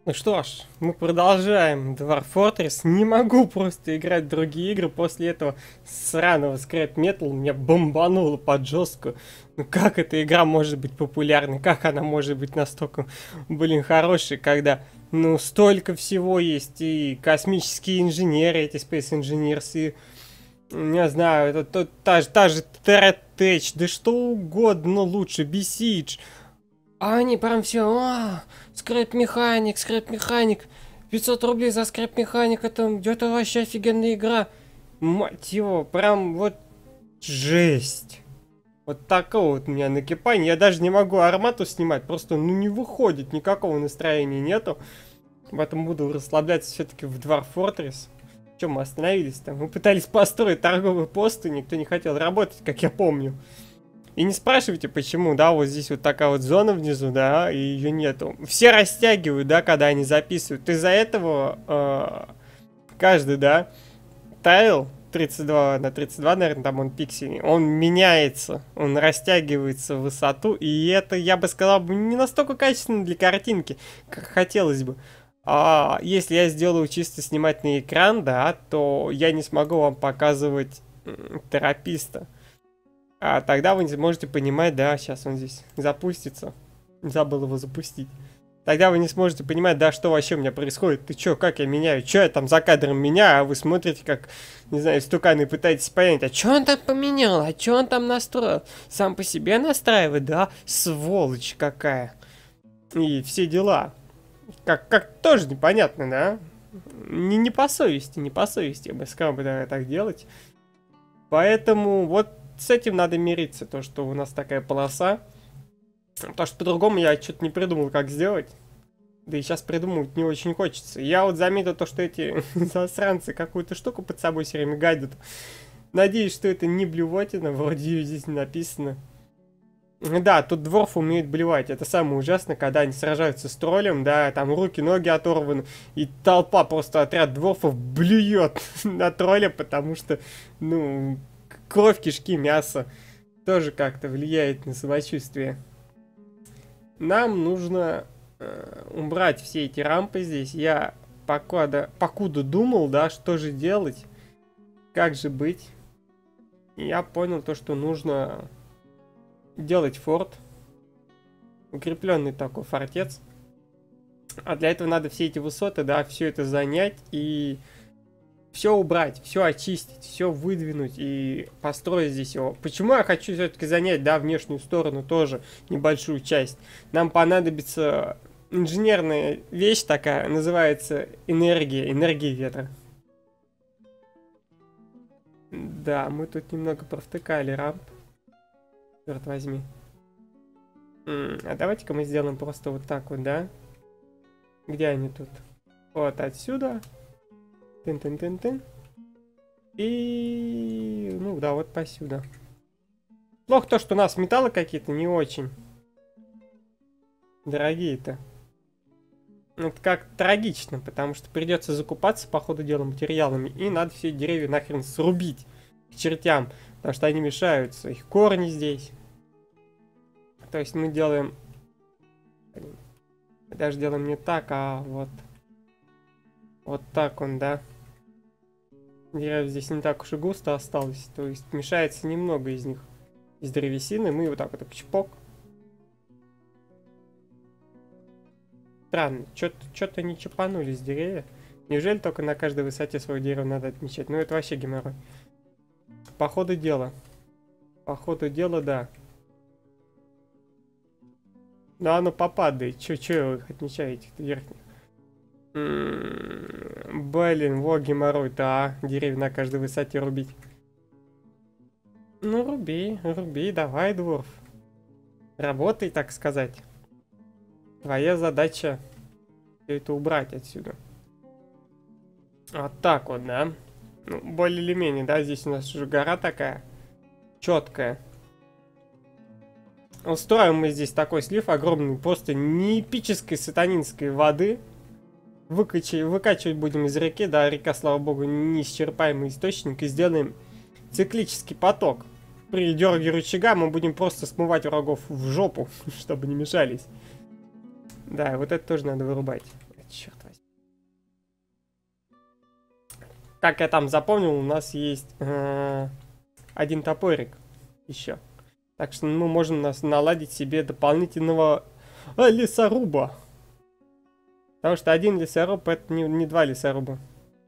Ну что ж, мы продолжаем Dwarf Fortress. Не могу просто играть в другие игры. После этого сраного Scrap Metal меня бомбануло под жестко. Ну как эта игра может быть популярной? Как она может быть настолько, хорошей, когда, ну, столько всего есть. И космические инженеры, эти Space Engineers, и, не знаю, та же Terra Tech, да что угодно лучше, Besiege. А они прям все, скрэп механик, 500 рублей за скрэп механик, это вообще офигенная игра. Мать его, прям вот жесть. Вот такого вот у меня накипание, я даже не могу армату снимать, просто ну не выходит, никакого настроения нету. Поэтому буду расслабляться все-таки в Dwarf Fortress. Чем мы остановились там? Мы пытались построить торговый пост, и никто не хотел работать, как я помню. И не спрашивайте, почему, да, вот здесь вот такая вот зона внизу, да, и ее нету. Все растягивают, да, когда они записывают. Из-за этого каждый, да, тайл 32 на 32, наверное, там он пикселей, он меняется, он растягивается в высоту, и это, я бы сказал, не настолько качественно для картинки, как хотелось бы. А если я сделаю чисто снимательный экран, да, то я не смогу вам показывать тераписта. А тогда вы сможете понимать, да, сейчас он здесь запустится. Забыл его запустить. Тогда вы не сможете понимать, да, что вообще у меня происходит. Ты чё, как я меняю? Чё я там за кадром меняю? А вы смотрите, как, не знаю, стуканы пытаетесь понять. А чё он там поменял? А чё он там настроил? Сам по себе настраивает, да? Сволочь какая. И все дела. Как тоже непонятно, да? Не по совести, я бы сказал, да, так делать. Поэтому вот с этим надо мириться, то, что у нас такая полоса. Потому что по-другому я что-то не придумал, как сделать. Да и сейчас придумывать не очень хочется. Я вот заметил то, что эти засранцы какую-то штуку под собой все время гадят. Надеюсь, что это не блювотина, вроде ее здесь не написано. Да, тут дворфы умеют блевать. Это самое ужасное, когда они сражаются с троллем, да, там руки, ноги оторваны, и толпа, просто отряд дворфов блюет на тролля, потому что, ну, кровь, кишки, мясо тоже как-то влияет на самочувствие. Нам нужно убрать все эти рампы здесь. Я покуда думал, да, что же делать, как же быть. И я понял то, что нужно делать форт. Укрепленный такой фортец. А для этого надо все эти высоты, да, все это занять и все убрать, все очистить, все выдвинуть и построить здесь его. Почему я хочу все-таки занять, да, внешнюю сторону тоже небольшую часть? Нам понадобится инженерная вещь такая, называется энергия ветра. Да, мы тут немного провтыкали рамп. Черт возьми. А давайте-ка мы сделаем просто вот так вот, да? Где они тут? Вот отсюда. Тын-тын-тын-тын. И... ну да, вот посюда. Плохо то, что у нас металлы какие-то не очень дорогие-то. Это как трагично, потому что придется закупаться по ходу дела материалами. И надо все деревья нахрен срубить к чертям, потому что они мешаются. Их корни здесь. То есть мы делаем... мы даже делаем не так, а вот... вот так он, да? Деревьев здесь не так уж и густо осталось. То есть мешается немного из них. Из древесины. Мы вот так вот чпок. Странно. Что-то не чипанулись деревья. Неужели только на каждой высоте свое дерево надо отмечать? Ну это вообще геморрой. По ходу дела. По ходу дела, да. Ну оно попадает. Че вы их отмечаете? Верхних? Блин, во геморрой, да, деревья на каждой высоте рубить. Ну, руби, давай, дворф. Работай, так сказать. Твоя задача все это убрать отсюда. Вот так вот, да. Ну, более или менее, да, здесь у нас уже гора такая четкая. Устроим мы здесь такой слив огромный, просто не эпической сатанинской воды. Выкачивать будем из реки, да, река, слава богу, неисчерпаемый источник, и сделаем циклический поток. При дерге рычага мы будем просто смывать врагов в жопу, чтобы не мешались. Да, вот это тоже надо вырубать. черт возьми. Как я там запомнил, у нас есть один топорик еще. Так что мы можем наладить себе дополнительного лесоруба. Потому что один лесоруб это не два лесоруба.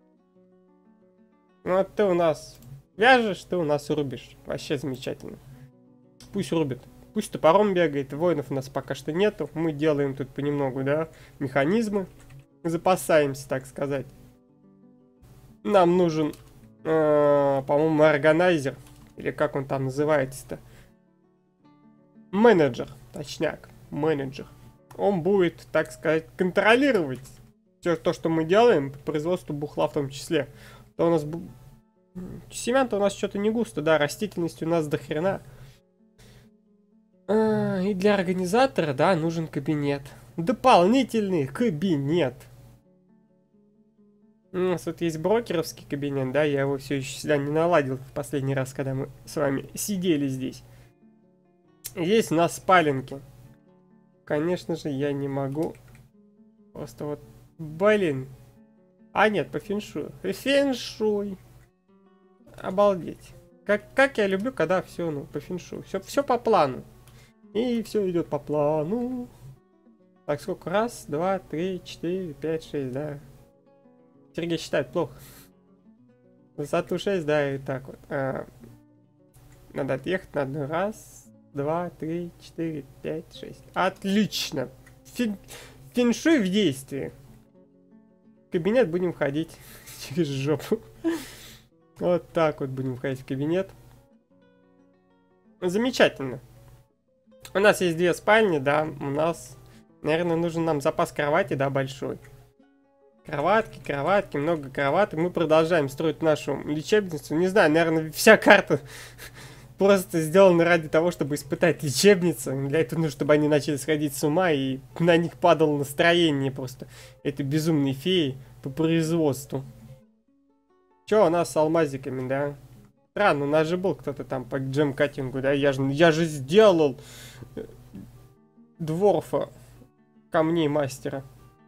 Вот ты у нас вяжешь, ты у нас рубишь. Вообще замечательно. Пусть рубит. Пусть топором бегает. Воинов у нас пока что нету. Мы делаем тут понемногу, да, механизмы. Запасаемся, так сказать. Нам нужен, по-моему, органайзер. Или как он там называется-то. Менеджер. Точняк. Менеджер. Он будет, так сказать, контролировать все то, что мы делаем по производству бухла в том числе. То у нас... Семян-то у нас что-то не густо, да, растительности у нас до хрена. И для организатора, да, нужен кабинет. Дополнительный кабинет. У нас вот есть брокеровский кабинет, да, я его все еще сюда не наладил в последний раз, когда мы с вами сидели здесь. Есть у нас спаленки. Конечно же, я не могу. Просто вот, блин. А нет, по феншую. Феншуй. Обалдеть. Как я люблю, когда все, ну, по феншую. Все по плану. И все идет по плану. Так, сколько? Раз, два, три, четыре, пять, шесть, да. Сергей считает плохо. Высоту 6, да, и так вот. Надо отъехать на одну. Раз, два, три, четыре, пять, шесть. Отлично. Феншуй в действии. В кабинет будем ходить через жопу. Вот так вот будем входить в кабинет. Замечательно. У нас есть две спальни, да. У нас, наверное, нужен нам запас кровати, да, большой. Кроватки, много кроваток. Мы продолжаем строить нашу лечебницу. Не знаю, наверное, вся карта просто сделана ради того, чтобы испытать лечебницу. Для этого нужно, чтобы они начали сходить с ума, и на них падало настроение просто этой безумной феи по производству. Че у нас с алмазиками, да? Странно, у нас же был кто-то там по джем-каттингу, да? Я же сделал дворфа камней мастера.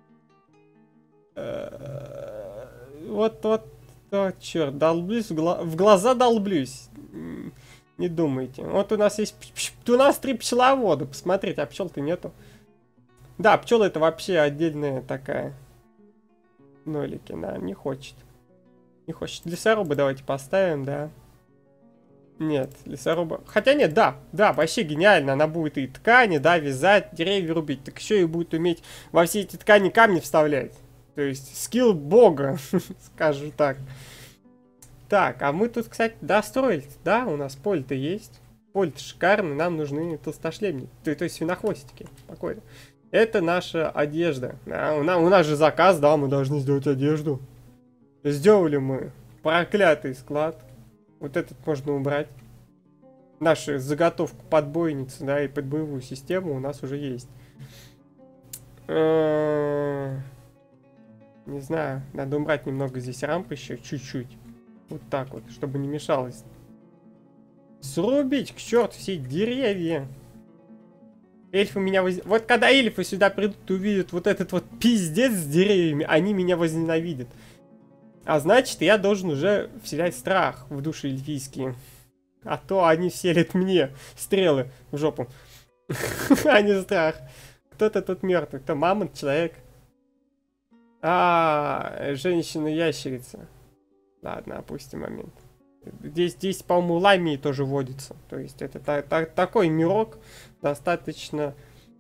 Вот, черт, долблюсь, в глаза долблюсь. Не думайте. Вот у нас есть... У нас 3 пчеловода. Посмотрите, а пчел-то нету. Да, пчелы это вообще отдельная такая. Нолики, да, не хочет. Не хочет. Лесоруба давайте поставим, да. Нет, лесоруба... Хотя нет, да, вообще гениально. Она будет и ткани, да, вязать, деревья рубить. Так еще и будет уметь во все эти ткани камни вставлять. То есть скилл бога, скажу так. Так, а мы тут, кстати, достроили, да, у нас поле-то есть. Поле-то шикарное, нам нужны толстошлемники, то есть свинохвостики. Спокойно. Это наша одежда. Да, у нас же заказ, да, мы должны сделать одежду. Сделали мы проклятый склад. Вот этот можно убрать. Нашу заготовку под бойницу, да, и под боевую систему у нас уже есть. Не знаю, надо убрать немного здесь рамп еще, чуть-чуть. Вот так вот, чтобы не мешалось. Срубить к черту все деревья. Эльфы меня Вот когда эльфы сюда придут и увидят вот этот вот пиздец с деревьями, они меня возненавидят. А значит, я должен уже вселять страх в души эльфийские. А то они вселят мне стрелы в жопу. А не страх. Кто-то тут мертвый. Кто мамонт, человек? Женщина-ящерица. Ладно, опустим момент. Здесь, по-моему, ламии тоже водится. То есть это такой мирок, достаточно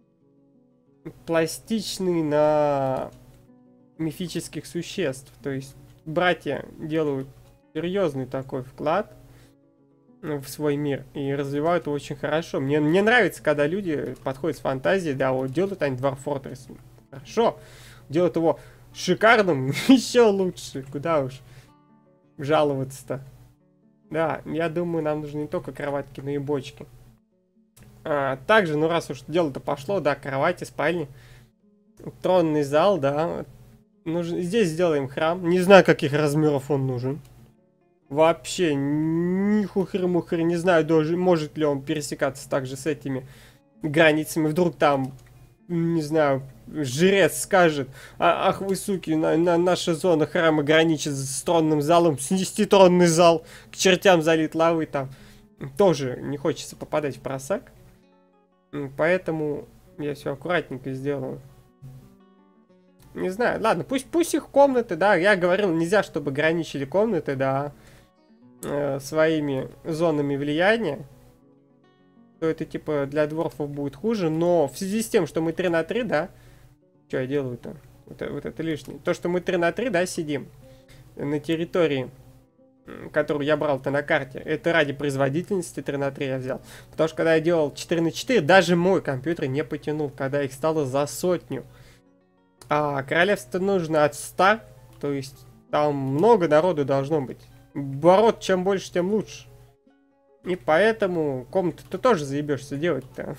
пластичный на мифических существ. То есть братья делают серьезный такой вклад в свой мир и развивают его очень хорошо. Мне нравится, когда люди подходят с фантазией, да, вот делают они Dwarf Fortress. Хорошо. Делают его шикарным, еще лучше. Куда уж жаловаться-то. Да, я думаю, нам нужны не только кроватки, но и бочки. Также, ну раз уж дело-то пошло, да, кровати, спальни. Тронный зал, да. Здесь сделаем храм. Не знаю, каких размеров он нужен. Вообще, ни хухры-мухры, не знаю, даже может ли он пересекаться также с этими границами. Вдруг там не знаю, жрец скажет: ах вы суки, наша зона храма граничит с тронным залом, снести тронный зал, к чертям залит лавой там. Тоже не хочется попадать в просак. Поэтому я все аккуратненько сделаю. Не знаю, ладно, пусть их комнаты, да, я говорил, нельзя, чтобы граничили комнаты, да, своими зонами влияния. То это, типа, для дворфов будет хуже, но в связи с тем, что мы 3 на 3, да, что я делаю-то? Вот это лишнее. То, что мы 3 на 3, да, сидим на территории, которую я брал-то на карте, это ради производительности 3 на 3 я взял. Потому что когда я делал 4 на 4, даже мой компьютер не потянул, когда их стало за 100. А королевство нужно от 100, то есть там много народу должно быть. Ворот, чем больше, тем лучше. И поэтому комнаты ты тоже заебешься делать-то.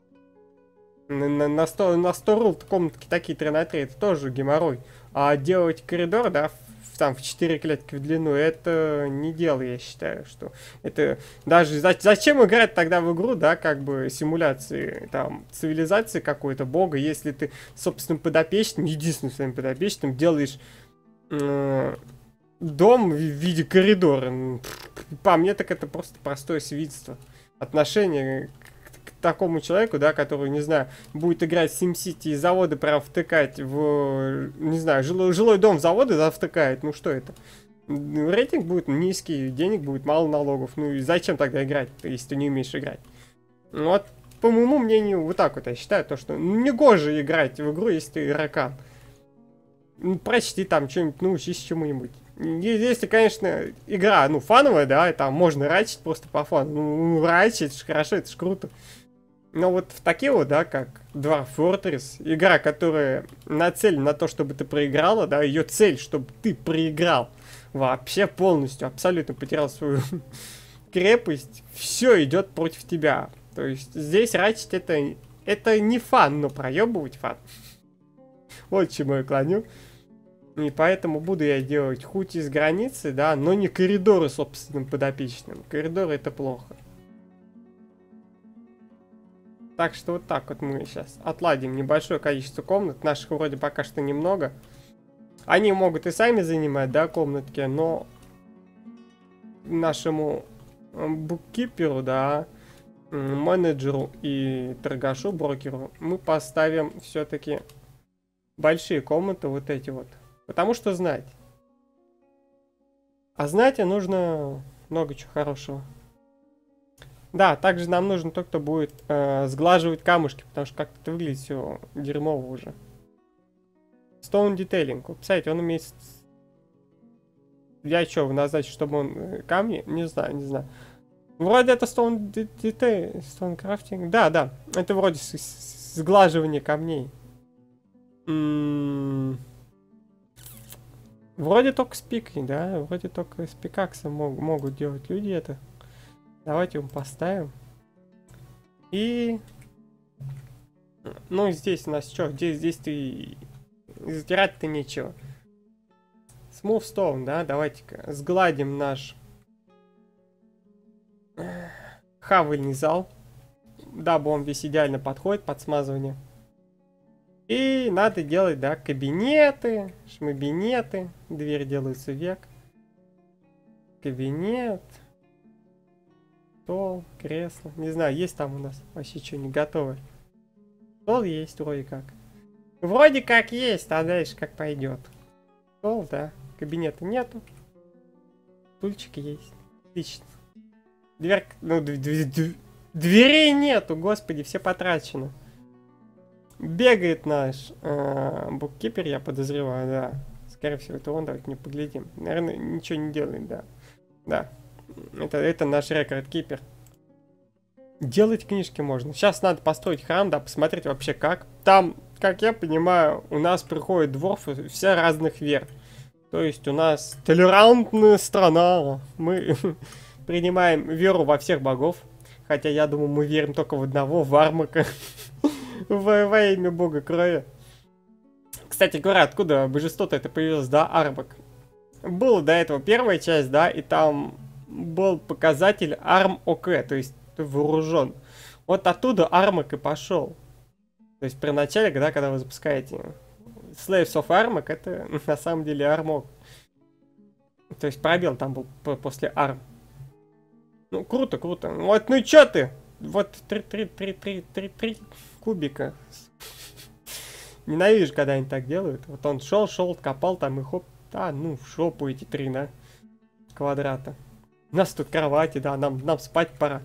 На 100 рул комнатки такие 3 на 3, это тоже геморрой. А делать коридор, да, там в 4 клетки в длину, это не дело, я считаю, что это даже зачем играть тогда в игру, да, как бы симуляции там цивилизации какой-то бога, если ты собственным подопечным, единственным своим подопечным делаешь дом в виде коридора. По мне так это просто простое свидетельство отношения к такому человеку, да, который, не знаю, будет играть в SimCity и заводы прям втыкать в, не знаю, жилой дом в заводы втыкает. Ну что это? Рейтинг будет низкий, денег будет мало, налогов. Ну и зачем тогда играть, если ты не умеешь играть? Вот, по моему мнению, вот так вот я считаю, то, что не гоже играть в игру, если ты игрокан. Прочти там что-нибудь, научись чему-нибудь. Если, конечно, игра, ну, фановая, да, и там можно рачить просто по фану. Ну, рачить, это ж хорошо, это ж круто. Но вот в такие вот, да, как Dwarf Fortress, игра, которая нацелена на то, чтобы ты проиграла, да, ее цель, чтобы ты проиграл, вообще полностью, абсолютно потерял свою крепость, все идет против тебя. То есть здесь рачить это не фан, но проебывать фан. Вот к чему я клоню. И поэтому буду я делать хоть из границы, да, но не коридоры собственным подопечным. Коридоры это плохо. Так что вот так вот мы сейчас отладим небольшое количество комнат. Наших вроде пока что немного. Они могут и сами занимать, да, комнатки, но нашему буккиперу, да, менеджеру и торгашу, брокеру мы поставим все-таки большие комнаты вот эти вот. Потому что знать. А знать нужно много чего хорошего. Да, также нам нужен тот, кто будет сглаживать камушки, потому что как-то это выглядит все дерьмово уже. Stone Detailing. Представляете, он умеет... Я что, назначить, чтобы он камни? Не знаю. Вроде это Stone Detailing, Stone Crafting. Да, это вроде сглаживание камней. Вроде только с пикой, да? Вроде только с пикаксом могут делать люди это. Давайте его поставим. И... Ну, здесь у нас что? Здесь ты... Затирать-то нечего. Smooth Stone, да? Давайте-ка сгладим наш... хавальный зал. Дабы он весь идеально подходит под смазывание. И надо делать, да, кабинеты, шмабинеты. Дверь делается вверх. Кабинет. Стол, кресло. Не знаю, есть там у нас вообще что, не готово. Стол есть вроде как. Вроде как есть, а дальше как пойдет. Стол, да. Кабинета нету. Стульчик есть. Отлично. Дверь... Ну, дверей нету, господи, все потрачено. Бегает наш буккипер, я подозреваю, да. Скорее всего, это он, давайте не поглядим. Наверное, ничего не делает, да. Да. Это наш рекорд-кипер. Делать книжки можно. Сейчас надо построить храм, да, посмотреть вообще как. Там, как я понимаю, у нас приходят дворфы все разных вер. То есть у нас толерантная страна. Мы принимаем веру во всех богов. Хотя я думаю, мы верим только в одного, в Армака. Во имя бога крови. Кстати говоря, откуда божество-то это появилось, да, Армак? Была до этого первая часть, да, и там был показатель Арм ОК, то есть ты вооружен. Вот оттуда Армак и пошел. То есть при начале, да, когда вы запускаете Slaves of Armok, это на самом деле Armok. То есть пробел там был после Arm. Ну, круто, круто. Вот, ну и чё ты? Вот 3 кубика. Ненавижу, когда они так делают. Вот он шел, копал там и хоп. Да, ну в жопу эти 3, да, квадрата. У нас тут кровати, да, нам спать пора.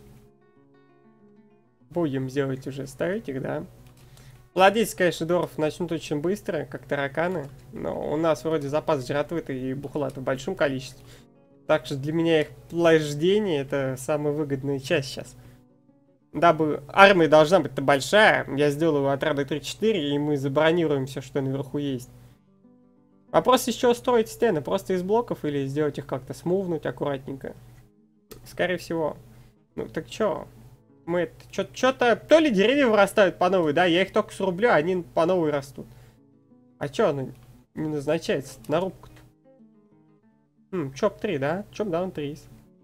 Будем делать уже ставить их, да. Плодить, конечно, доров начнут очень быстро, как тараканы. Но у нас вроде запас жратвы и бухла в большом количестве. Так что для меня их плождение это самая выгодная часть сейчас. Дабы армия должна быть-то большая, я сделаю отряды 3-4, и мы забронируем все, что наверху есть. Вопрос еще строить стены, просто из блоков или сделать их как-то смувнуть аккуратненько. Скорее всего. Ну так чё? Мы что-то... То ли деревья вырастают по новой, да? Я их только срублю, а они по новой растут. А чё оно не назначается на рубку-то? Чоп 3, да? Чоп даун 3.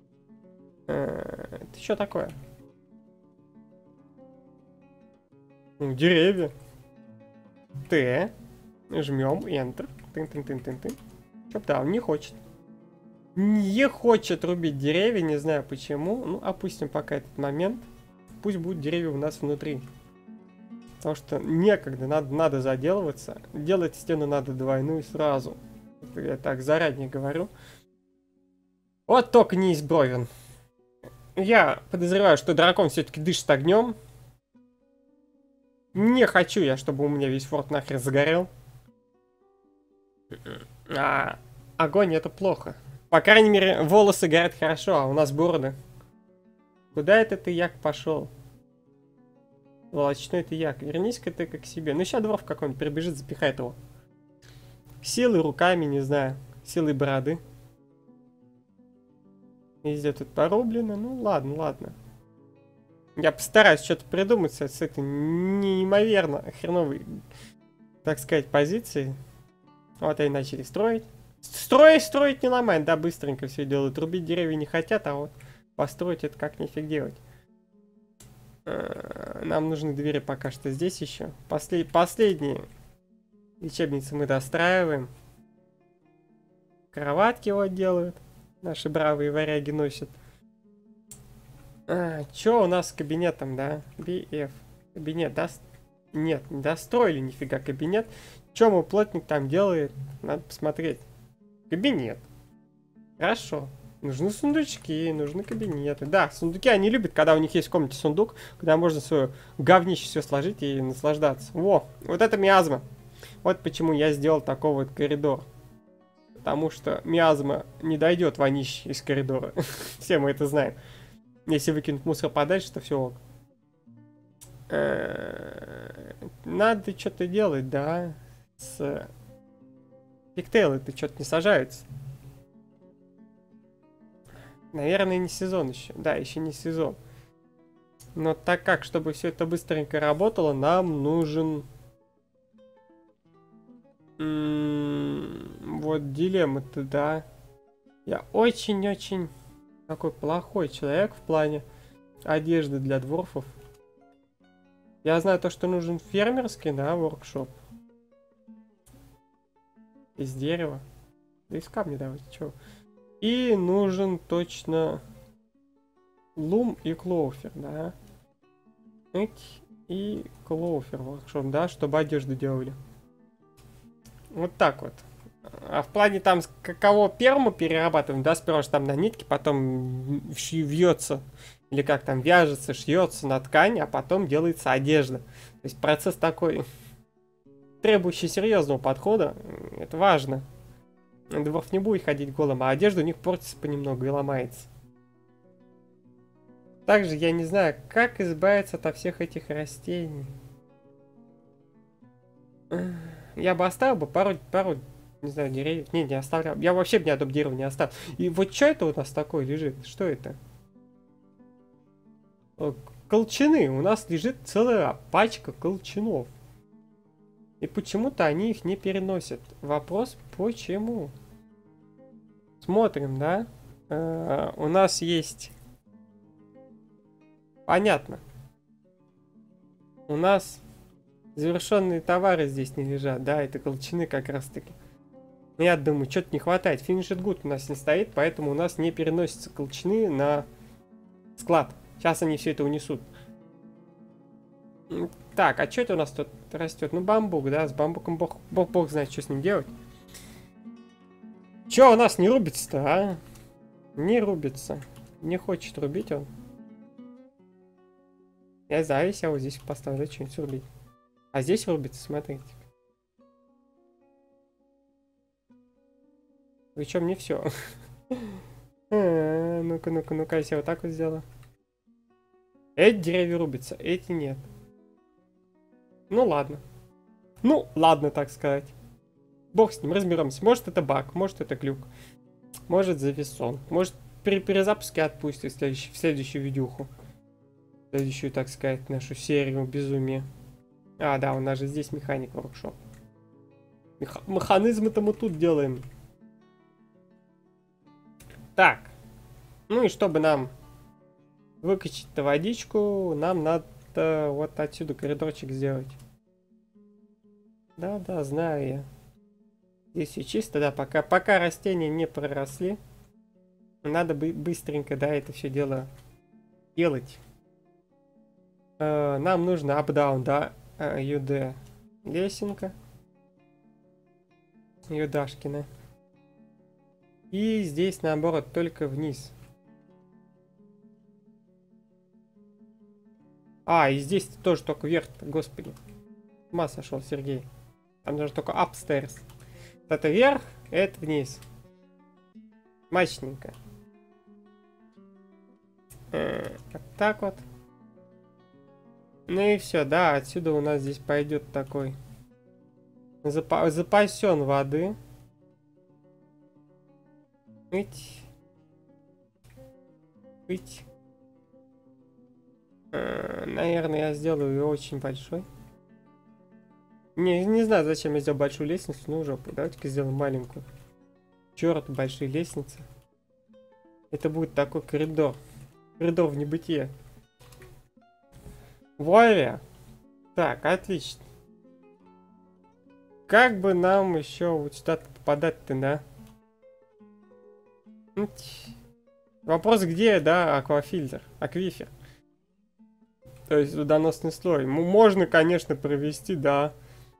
Это что такое? Деревья. Т. Жмем Enter. Тын-тын-тын-тын-тын. Чоп даун не хочет. Не хочет рубить деревья, не знаю почему. Ну, опустим пока этот момент. Пусть будут деревья у нас внутри. Потому что некогда, надо заделываться. Делать стену надо двойную сразу. Это я так заранее говорю. Вот только не из бровен. Я подозреваю, что дракон все-таки дышит огнем. Не хочу я, чтобы у меня весь форт нахер загорел. А огонь это плохо. По крайней мере, волосы горят хорошо, а у нас бороды. Куда это ты, як, пошел? Волочной ты, як. Вернись-ка ты к себе. Ну, сейчас дворф какой-нибудь прибежит, запихает его. Силой руками, не знаю. Силой бороды. Везде тут порублено. Ну, ладно, ладно. Я постараюсь что-то придумать с этой неимоверно хреновой, так сказать, позиции. Вот они начали строить. Строить не ломать, да, быстренько все делают. Рубить деревья не хотят, а вот построить это как нифиг делать. Нам нужны двери пока что здесь еще. Последние лечебницы мы достраиваем. Кроватки вот делают. Наши бравые варяги носят. Чё у нас с кабинетом, да? BF. Кабинет, Нет, не достроили нифига кабинет. Чё мой плотник там делает? Надо посмотреть. Кабинет. Хорошо. Нужны сундучки, нужны кабинеты. Да, сундуки они любят, когда у них есть в комнате сундук, куда можно свое говнище все сложить и наслаждаться. Во, вот это миазма. Вот почему я сделал такой вот коридор. Потому что миазма не дойдет вонище из коридора. Все мы это знаем. Если выкинуть мусор подальше, то все ок. Надо что-то делать, да? С пиктейлы-то что-то не сажаются. Наверное, не сезон еще. Да, еще не сезон. Но так как, чтобы все это быстренько работало, нам нужен... Вот дилемма-то, да. Я очень-очень такой плохой человек в плане одежды для дворфов. Я знаю то, что нужен фермерский, да, воркшоп. Из дерева. Да из камня давайте, чё. И нужен точно лум и клоуфер, да. И клоуфер воркшоп, да, чтобы одежду делали. Вот так вот. А в плане там, кого перму перерабатываем, да, сперва же там на нитке, потом вьется, или как там, вяжется, шьется на ткань, а потом делается одежда. То есть процесс такой, требующий серьезного подхода, это важно. Дворф не будет ходить голым, а одежда у них портится понемногу и ломается. Также я не знаю, как избавиться от всех этих растений. Я бы оставил бы пару, не знаю, деревьев. Не оставлял. Я вообще бы ни одного дерева не оставил. И вот что это у нас такое лежит? Что это? Колчаны. У нас лежит целая пачка колчанов. И почему-то они их не переносят. Вопрос, почему? Смотрим, да? У нас есть... Понятно. У нас Завершенные товары здесь не лежат. Да, это колчаны как раз таки. Я думаю, что-то не хватает. Finished good у нас не стоит, поэтому у нас не переносятся колчаны на склад. Сейчас они все это унесут. Так, а что это у нас тут растет? Ну, бамбук, да, с бамбуком бог знает, что с ним делать. Че у нас не рубится-то, а? Не рубится. Не хочет рубить он. Я знаю, если я вот здесь поставлю что-нибудь рубить. А здесь рубится, смотрите. Причем не все. Ну-ка, ну-ка, ну-ка, если я вот так вот сделаю. Эти деревья рубятся, эти нет. Ну ладно. Ну ладно, так сказать. Бог с ним, разберемся. Может это баг, может это глюк. Может зависон. Может при перезапуске отпустит в следующую видюху. В следующую, так сказать, нашу серию безумия. А, да, у нас же здесь механик воркшоп. Механизмы-то мы тут делаем. Так. Ну и чтобы нам выкачать-то водичку, нам надо вот отсюда коридорчик сделать. Да, знаю я. Здесь все чисто, да, пока растения не проросли. Надо быстренько, да, это все дело делать. Нам нужно up-down, да, UD лесенка. Юдашкина. И здесь, наоборот, только вниз. А, и здесь тоже только вверх, господи. С ума сошел Сергей. Там даже только upstairs. Это вверх, это вниз. Мощненько. Вот так вот. Ну и все, да, отсюда у нас здесь пойдет такой запасен воды. Ить. Наверное, я сделаю ее очень большой. Не знаю, зачем я сделал большую лестницу, ну жопу. Давайте-ка сделаем маленькую. Черт, большие лестницы. Это будет такой коридор. Коридор в небытие. Вуаля! Так, отлично. Как бы нам еще вот сюда попадать-то, да? Вопрос, где, да, аквафильтр, аквифер. То есть водоносный слой. Можно, конечно, провести, да,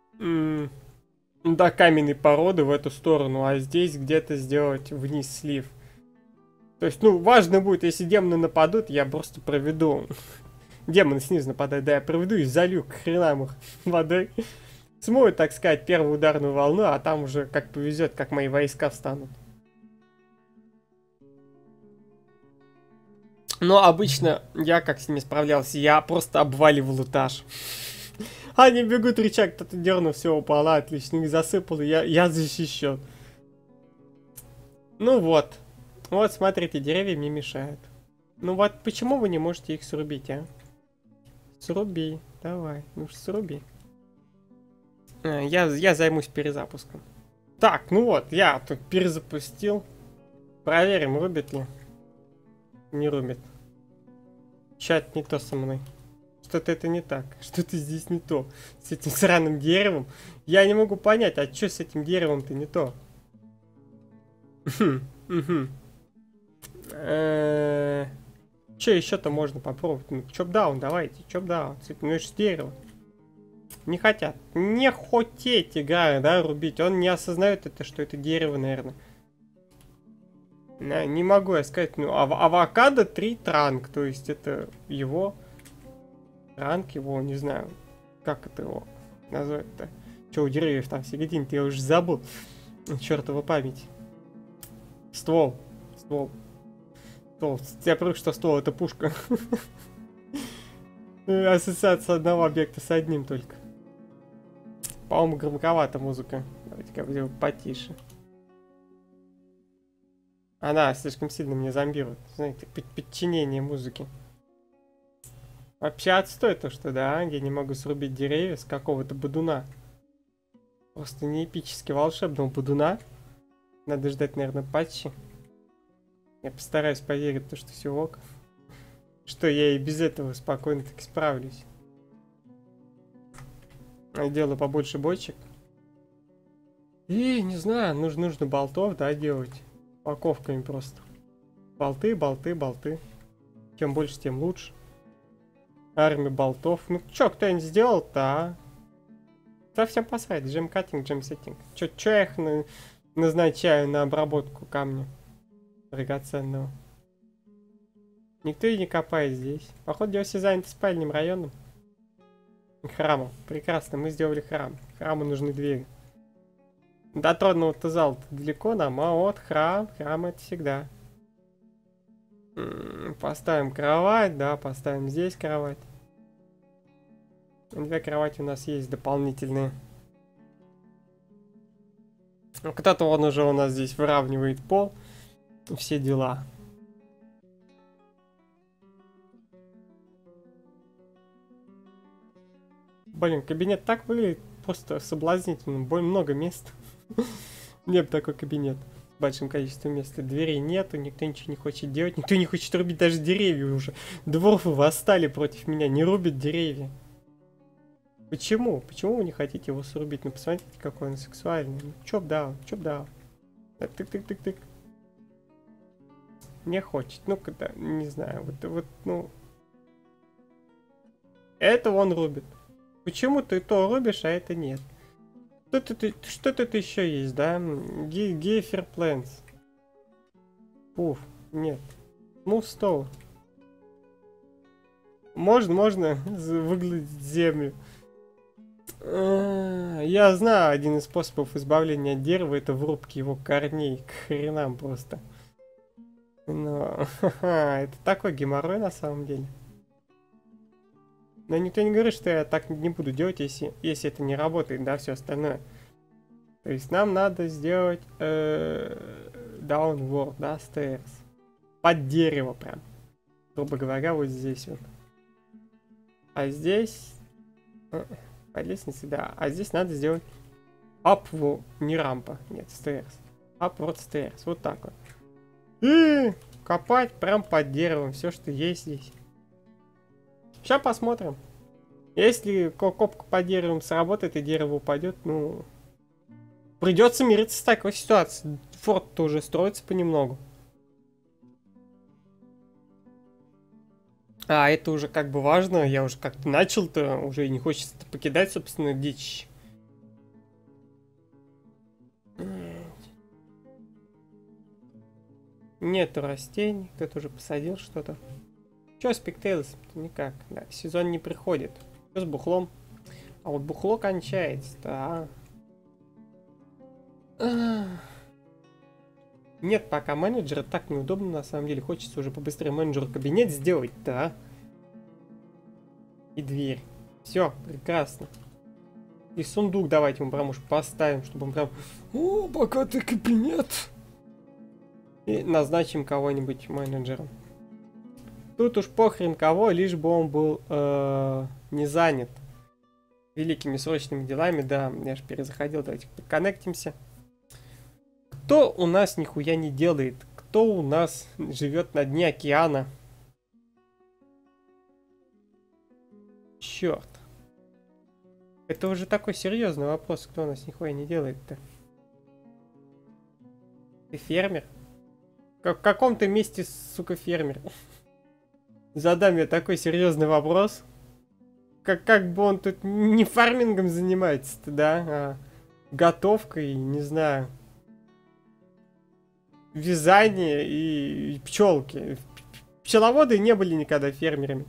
до каменной породы в эту сторону, а здесь где-то сделать вниз слив. То есть, ну, важно будет, если демоны нападут, я просто проведу. Демоны снизу нападают, да, я проведу и залью к хренам их водой. Смою, так сказать, первую ударную волну, а там уже как повезет, как мои войска встанут. Но обычно я как с ними справлялся, я просто обваливал этаж. Они бегут, рычаг, кто-то дернул, все, упала, отлично, их засыпал, я защищен. Ну вот. Вот, смотрите, деревья мне мешают. Ну вот, почему вы не можете их срубить, а? Сруби, давай, ну сруби. Я займусь перезапуском. Так, ну вот, я тут перезапустил. Проверим, рубит ли. Не рубит. Чат не то со мной. Что-то это не так. Что-то здесь не то. С этим сраным деревом. Я не могу понять, а что с этим деревом-то не то? Что еще-то можно попробовать? Ну, чоп-даун, давайте. Чоп-даун. Ну, это же дерево. Не хотят. Не хотеть играю, да, рубить. Он не осознает это, что это дерево, наверное. Не могу я сказать. Ну, авокадо 3 транк. То есть это его... Транк его, не знаю. Как это его назвать-то? Че у деревьев там серединки? Я уже забыл. Чертова память. Ствол. Ствол. Я привык, что ствол это пушка. Ассоциация одного объекта с одним только. По-моему, громковата музыка. Давайте-ка сделаю потише. Она слишком сильно меня зомбирует. Знаете, подчинение музыки. Вообще отстой то, что да, я не могу срубить деревья с какого-то бодуна. Просто не эпически волшебного бодуна. Надо ждать, наверное, патчи. Я постараюсь поверить в то, что все ок. Что я и без этого спокойно таки справлюсь. Делаю побольше бочек. И, не знаю, нужно болтов, да, делать. Упаковками просто. Болты, болты, болты. Чем больше, тем лучше. Армия болтов. Ну, чё, кто-нибудь сделал-то, а? Совсем посрать. Джем-каттинг, джем-сеттинг. Чё я их назначаю на обработку камня драгоценного? Никто и не копает здесь. Походу, дело все заняты спальным районом. Храмом. Прекрасно, мы сделали храм. Храму нужны двери. До тронного-то зала далеко нам, а вот храм. Храм это всегда. Поставим кровать, да, поставим здесь кровать. Две кровати у нас есть дополнительные. Кто-то он уже у нас здесь выравнивает пол. Все дела. Блин, кабинет так выглядит просто соблазнительно. Больно много мест. Мне бы такой кабинет. С большим количеством места. Дверей нету, никто ничего не хочет делать. Никто не хочет рубить даже деревья уже. Дворфы восстали против меня, не рубят деревья. Почему? Почему вы не хотите его срубить? Ну посмотрите, какой он сексуальный. Ну, чоп даун, чоп даун. Тык-тык-тык-тык. Не хочет. Ну-ка, да, не знаю. Вот, ну. Это он рубит. Почему ты то рубишь, а это нет? Что тут еще есть, да? Гейфер Плэнс. Пуф, нет. Move Stone. Можно выгладить землю. Я знаю, один из способов избавления от дерева это врубки его корней. К хренам просто. Но это такой геморрой на самом деле. Но никто не говорит, что я так не буду делать, если это не работает, да, все остальное. То есть нам надо сделать downward, да, stairs. Под дерево прям. Грубо говоря, вот здесь вот. А здесь... По лестнице, да. А здесь надо сделать upward, не рампа, нет, stairs. Upward stairs, вот так вот. И копать прям под деревом, все, что есть здесь. Сейчас посмотрим. Если копка под деревом сработает и дерево упадет, ну... Придется мириться с такой ситуацией. Форт-то уже строится понемногу. А это уже как бы важно. Я уже как-то начал-то, уже и не хочется покидать, собственно, дичь. Нету растений. Кто-то уже посадил что-то. Че с пиктейлсом? Никак. Да, сезон не приходит. Что с бухлом? А вот бухло кончается, да. Нет пока менеджера, так неудобно на самом деле. Хочется уже побыстрее менеджеру кабинет сделать, да. И дверь. Все, прекрасно. И сундук давайте мы прям уж поставим, чтобы он прям... О, богатый кабинет! И назначим кого-нибудь менеджером. Тут уж похрен кого, лишь бы он был не занят великими срочными делами. Да, я же перезаходил, давайте поконнектимся. Кто у нас нихуя не делает? Кто у нас живет на дне океана? Черт. Это уже такой серьезный вопрос, кто у нас нихуя не делает-то. Ты фермер? В каком-то месте, сука, фермер? Задам я такой серьезный вопрос. Как бы он тут не фармингом занимается-то, да? А готовкой, не знаю. Вязание и пчелки. Пчеловоды не были никогда фермерами.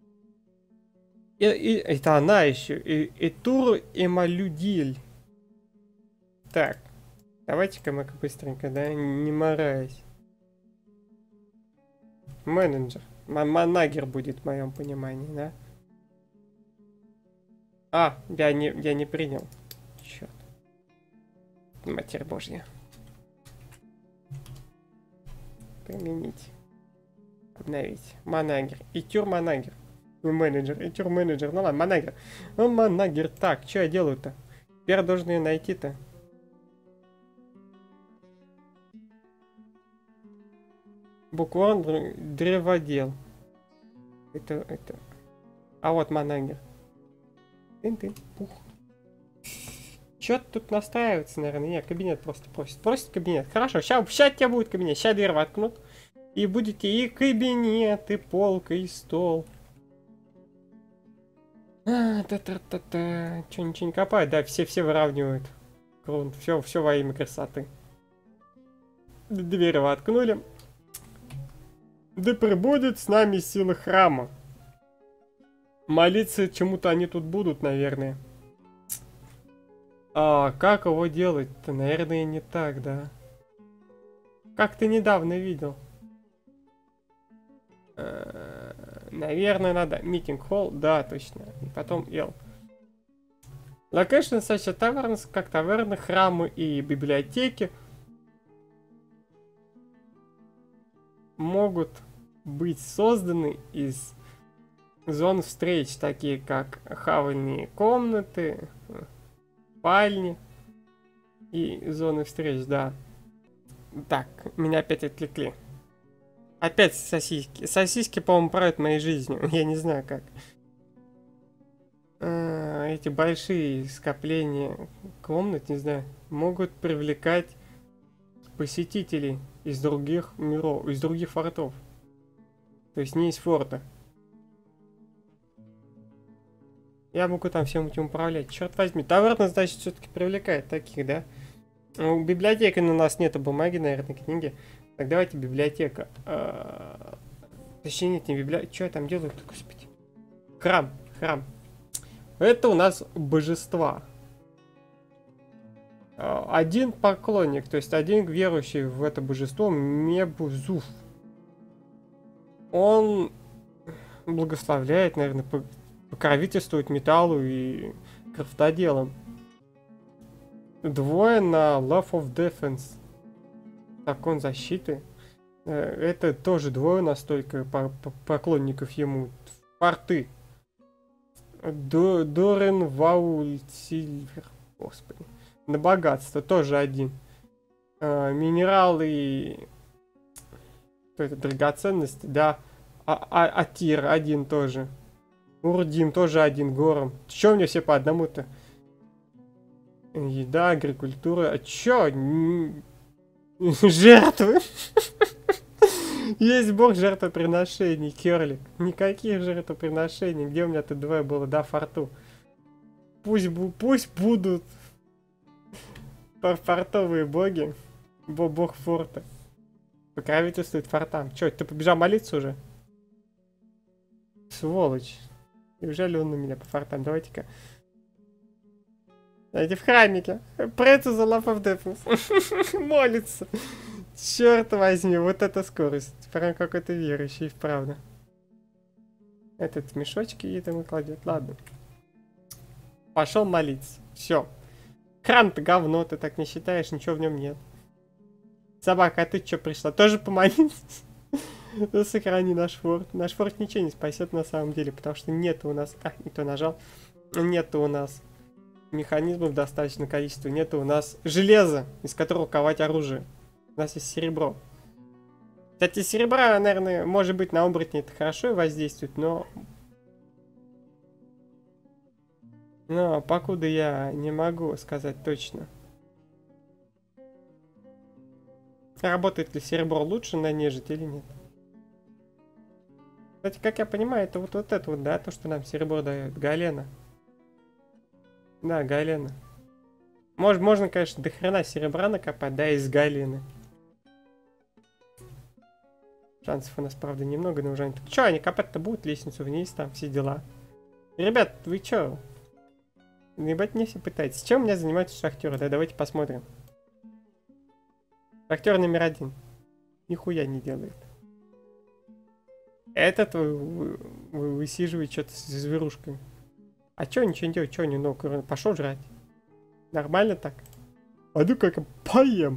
Это она еще. Этур Эмалюдиль. Так. Давайте-ка мы быстренько, да? Не мораясь. Менеджер. Манагер будет в моем понимании, да? А, я не принял. Черт. Матерь Божья. Применить. Обновить. Манагер. Итюр манагер. Менеджер. Итюр менеджер. Ну ладно, манагер. Ну, манагер. Так, что я делаю-то? Теперь должен ее найти-то. Буквально древодел. Это. А вот манагер. Тын-тын. Пух. Что-то тут настраивается, наверное. Нет, кабинет просто просит. Просит кабинет. Хорошо, сейчас тебя будет кабинет. Сейчас дверь воткнут. И будете и кабинет, и полка, и стол. Та-та-та-та. Че, ничего не копают? Да, все выравнивают. Грунт. Все во имя красоты. Дверь воткнули. Да пребудет с нами сила храма. Молиться чему-то они тут будут, наверное. А как его делать-то? Наверное, не так, да. Как ты недавно видел? Наверное, надо. Meeting Hall, да, точно. И потом L. Location such as taverns, как таверны, храмы и библиотеки могут быть созданы из зон встреч, такие как хавальные комнаты, спальни и зоны встреч, да. Так, меня опять отвлекли. Опять сосиски. Сосиски, по-моему, правят моей жизнью. Я не знаю как. Эти большие скопления комнат, не знаю, могут привлекать посетителей из других миров, из других фортов. То есть не из форта. Я могу там всем этим управлять. Черт возьми. Таверна, значит, все-таки привлекает таких, да? Ну, библиотека у нас нету бумаги, наверное, книги. Так, давайте библиотека. Точнее, нет, не библиотека. Что я там делаю? Господи. Храм. Это у нас божества. Один поклонник, то есть один верующий в это божество, Мебузуф. Он благословляет, наверное, покровительствует металлу и крафтоделам. Двое на Love of Defense. Закон защиты. Это тоже двое настолько поклонников ему. Порты. Дорен Ваульсильвер. Господи. На богатство тоже один. Минералы. Что это? Драгоценности, да. Атир один тоже. Урдим тоже один. Гором. Че у меня все по одному-то? Еда, агрикультура. А чё? Жертвы. Есть бог жертвоприношений, Керлик. Никаких жертвоприношений. Где у меня тут двое было? Да, форту. Пусть будут фортовые боги. Бог форта. Покровительствует фортам. Чё, ты побежал молиться уже? Сволочь. Неужели он на меня по фортам? Давайте-ка. Эти в храмике. Прецу за Love of Defense. Молится. Черт возьми, вот эта скорость. Прям какой-то верующий, вправду. Этот мешочки и там кладет. Ладно. Пошел молиться. Все. Храм-то говно, ты так не считаешь, ничего в нем нет. Собака, а ты что пришла? Тоже помолиться? Ну, сохрани наш форт. Наш форт ничего не спасет на самом деле, потому что нету у нас... А, не то нажал. Нету у нас механизмов достаточное количество. Нету у нас железа, из которого ковать оружие. У нас есть серебро. Кстати, серебра, наверное, может быть, на оборотни это хорошо воздействует, но... Но покуда я не могу сказать точно. Работает ли серебро лучше на нежить или нет? Кстати, как я понимаю, это вот это вот, да, то, что нам серебро дает. Галена. Да, галена. Можно, конечно, до хрена серебра накопать, да, из галены. Шансов у нас, правда, немного, но уже... Чё, они копать-то будут лестницу вниз, там, все дела. Ребят, вы чё? Ебать, не все пытаетесь. Чем у меня занимаются шахтеры? Да, давайте посмотрим. Шахтер номер 1. Нихуя не делает. Этот высиживает что-то с зверушками. А чё ничего не делать? Чё не, ну, пошел жрать. Нормально так? А ну как поем.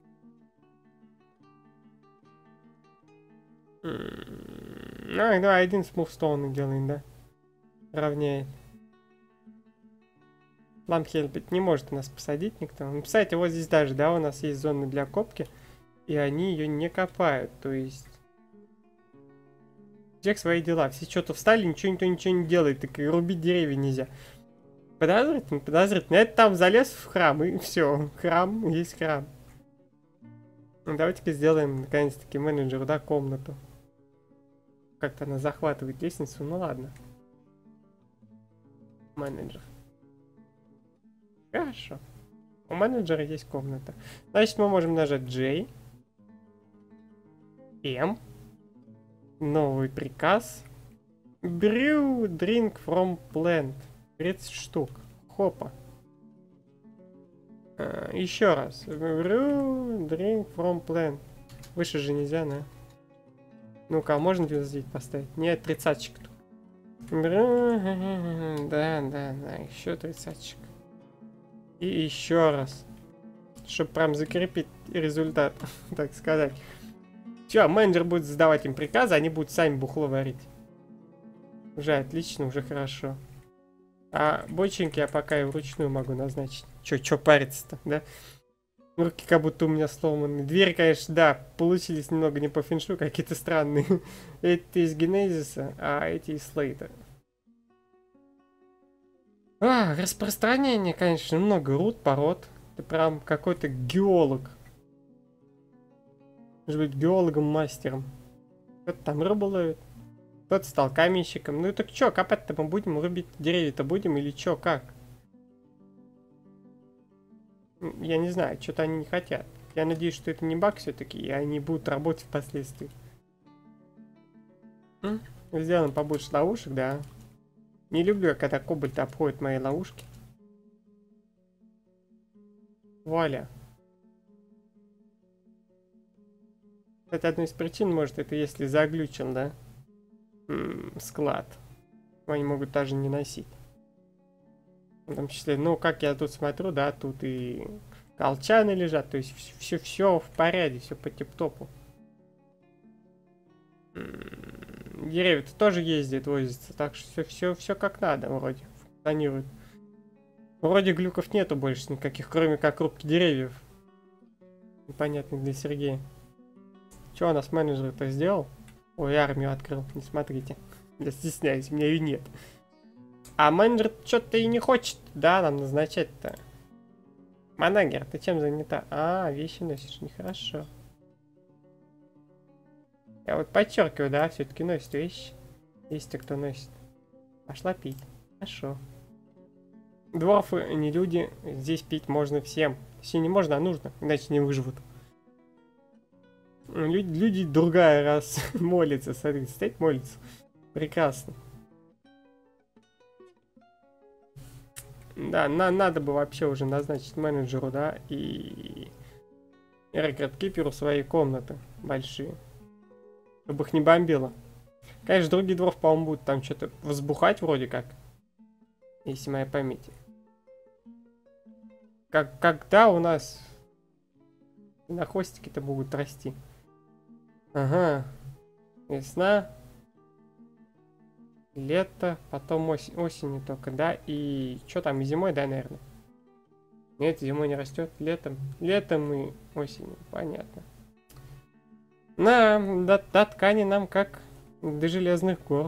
Ну, давай один смувстоун делаем, да? Равняет. Ламхельбит не может нас посадить никто. Ну, кстати, вот здесь даже, да, у нас есть зоны для копки. И они ее не копают, то есть... Всех свои дела. Все что-то встали, никто ничего не делает. Так и рубить деревья нельзя. Подозрительно, подозрительно. Это там залез в храм, и все. Храм, есть храм. Ну, давайте-ка сделаем, наконец-таки, менеджеру, да, комнату. Как-то она захватывает лестницу, ну ладно. Менеджер. Хорошо. У менеджера есть комната. Значит, мы можем нажать J. M. Новый приказ. Brew drink from plant. 30 штук. Хопа. Еще раз. Brew drink from plant. Выше же нельзя, да? Ну-ка, а можно здесь поставить? Нет, 30-чик. Да, еще 30-чик. И еще раз. Чтобы прям закрепить результат, так сказать. Все, менеджер будет задавать им приказы, они будут сами бухло варить. Уже отлично, уже хорошо. А бочинки я пока и вручную могу назначить. Чё париться-то, да? Руки как будто у меня сломаны. Двери, конечно, да, получились немного не по феншу, какие-то странные. Эти из Генезиса, а эти из Слейта. Распространение, конечно, много руд, пород. Ты прям какой-то геолог. Может быть, геологом-мастером. Кто-то там рыбу ловит. Кто-то стал каменщиком. Ну так чё, копать-то мы будем, рубить деревья-то будем или чё, как? Я не знаю, что-то они не хотят. Я надеюсь, что это не баг все-таки, и они будут работать впоследствии. Сделаем побольше ловушек, да. Не люблю, когда кобальты обходят мои ловушки. Вуаля. Это одна из причин, может, это если заглючил, да? Склад. Они могут даже не носить. В том числе, ну, как я тут смотрю, да, тут и колчаны лежат, то есть все в порядке, все по тип-топу. Деревья-то тоже ездят, возятся, так что все как надо вроде функционирует. Вроде глюков нету больше никаких, кроме как рубки деревьев. Непонятно для Сергея. Что у нас менеджер-то сделал? Ой, армию открыл, не смотрите. Я стесняюсь, у меня ее нет. А менеджер что-то и не хочет, да, нам назначать-то. Манагер, ты чем занята? Вещи носишь, нехорошо. Я вот подчеркиваю, да, все-таки носит вещи. Есть кто носит. Пошла пить. Хорошо. Дворфы не люди, здесь пить можно всем. Если не можно, а нужно, иначе не выживут. Люди другая раз молятся, смотрите, стоит молится. Прекрасно. Да, надо бы вообще уже назначить менеджеру, да, и рекорд-киперу свои комнаты большие. Чтобы их не бомбило. Конечно, другие дворф, по-моему, будут там что-то возбухать вроде как. Если моя память. Когда у нас на хвостики-то будут расти? Ага. Весна. Лето, потом осенью только, да? И что там, и зимой, да, наверное? Нет, зимой не растет. Летом и осенью, понятно. До ткани нам как до железных гор.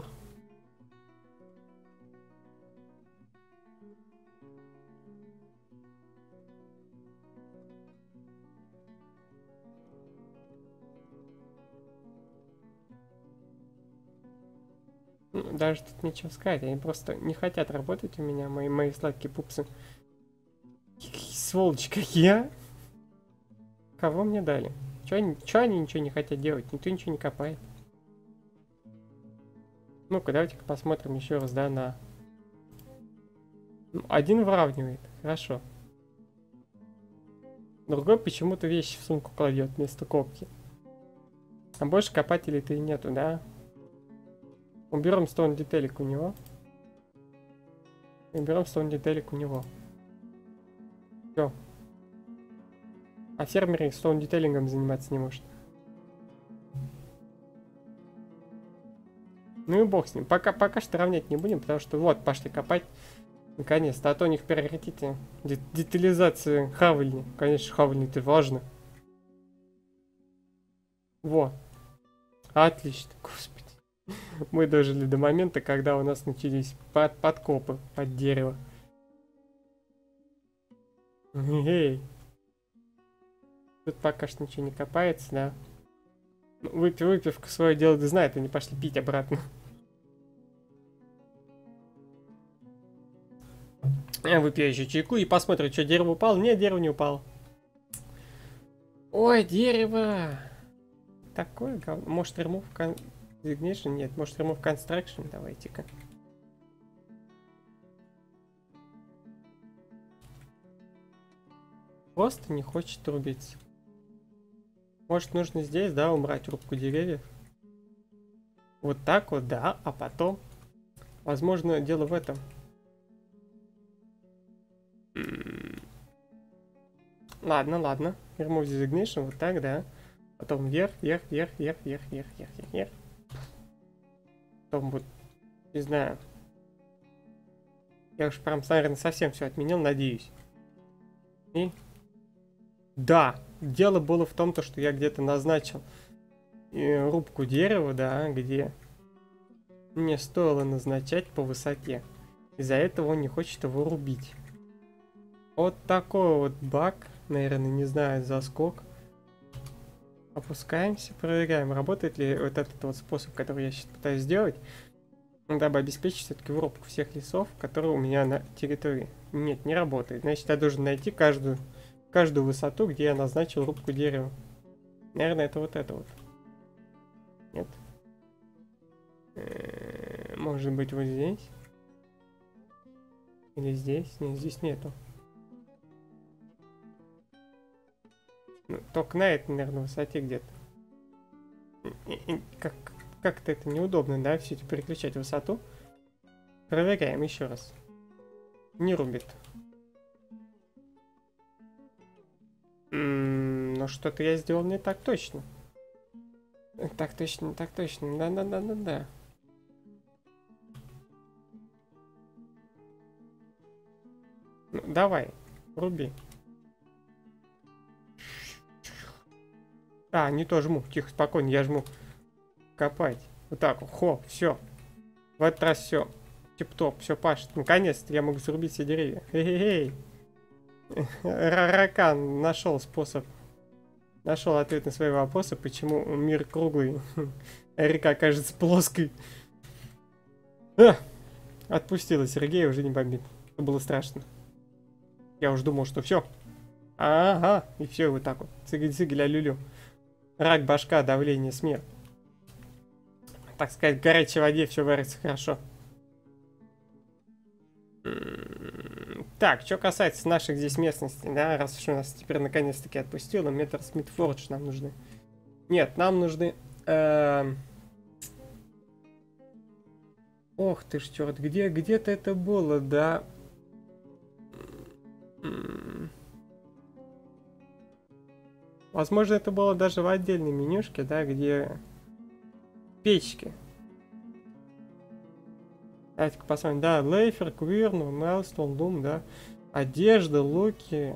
Даже тут нечего сказать, они просто не хотят работать у меня, мои сладкие пупсы. Сволочь, как я. Кого мне дали? Чё они ничего не хотят делать? Никто ничего не копает. Ну-ка, давайте-ка посмотрим еще раз, да, на... Один выравнивает, хорошо. Другой почему-то вещи в сумку кладет вместо копки. А больше копателей-то и нету, да? Уберем stone деталик у него. Уберем stone деталик у него. Все. А фермер stone детейлингом заниматься не может. Ну и бог с ним. Пока что равнять не будем, потому что вот, пошли копать. Наконец-то. А то у них в приоритете детализация хавальни. Конечно, хавальни это важно. Во. Отлично. Господи. Мы дожили до момента, когда у нас начались подкопы под дерево. Эй. Тут пока что ничего не копается, да. Ну, выпивка свое дело знает, они пошли пить обратно. Я выпью еще чайку и посмотрю, что дерево упало. Нет, дерево не упало. Ой, дерево. Такое говно. Может, remove designation? Нет, может, remove construction? Давайте-ка. Просто не хочет рубиться. Может, нужно здесь, да, убрать рубку деревьев? Вот так вот, да, а потом... Возможно, дело в этом. Ладно, ладно. Remove designation, вот так, да. Потом вверх, вверх, вверх, вверх, вверх, вверх, вверх, вверх, вверх. Потом будет, не знаю. Я уж прям, наверное, совсем все отменил, надеюсь. И... Да, дело было в том, что я где-то назначил рубку дерева, да, где мне стоило назначать по высоте. Из-за этого он не хочет его рубить. Вот такой вот баг, наверное, не знаю, заскок. Опускаемся, проверяем, работает ли вот этот вот способ, который я сейчас пытаюсь сделать, дабы обеспечить все-таки вырубку всех лесов, которые у меня на территории. Нет, не работает. Значит, я должен найти каждую высоту, где я назначил рубку дерева. Наверное, это вот это вот. Нет? Может быть, вот здесь? Или здесь? Нет, здесь нету. Ну, только на этой, наверное, высоте где-то. Как-то это неудобно, да, все это переключать высоту. Проверяем еще раз. Не рубит. Но что-то я сделал не так точно. Так точно, так точно. Да. Ну, давай, руби. А, не то жму. Тихо, спокойно, я жму. Копать. Вот так вот. Хоп, все. В этот раз все. Тип-топ, все пашет. Наконец-то я могу срубить все деревья. Хе-хе-хей. Ракан нашел способ. Нашел ответ на свои вопросы, почему мир круглый, а река кажется плоской. Отпустила Сергея, уже не бомбит. Это было страшно. Я уж думал, что все. Ага, и все вот так вот. Цыгель-цыгель, ля-лю-лю. Рак, башка, давление, смерть. Так сказать, в горячей воде все варится хорошо. Так, что касается наших здесь местностей, да, раз уж у нас теперь наконец-таки отпустило, метр Смит Фордж нам нужны. Нет, нам нужны... Ох ты ж черт, где-то это было, да? Возможно, это было даже в отдельной менюшке, да, где печки. Давайте-ка посмотрим. Да, Лейфер, Квирну, Мелстон, Лум, да. Одежда, луки.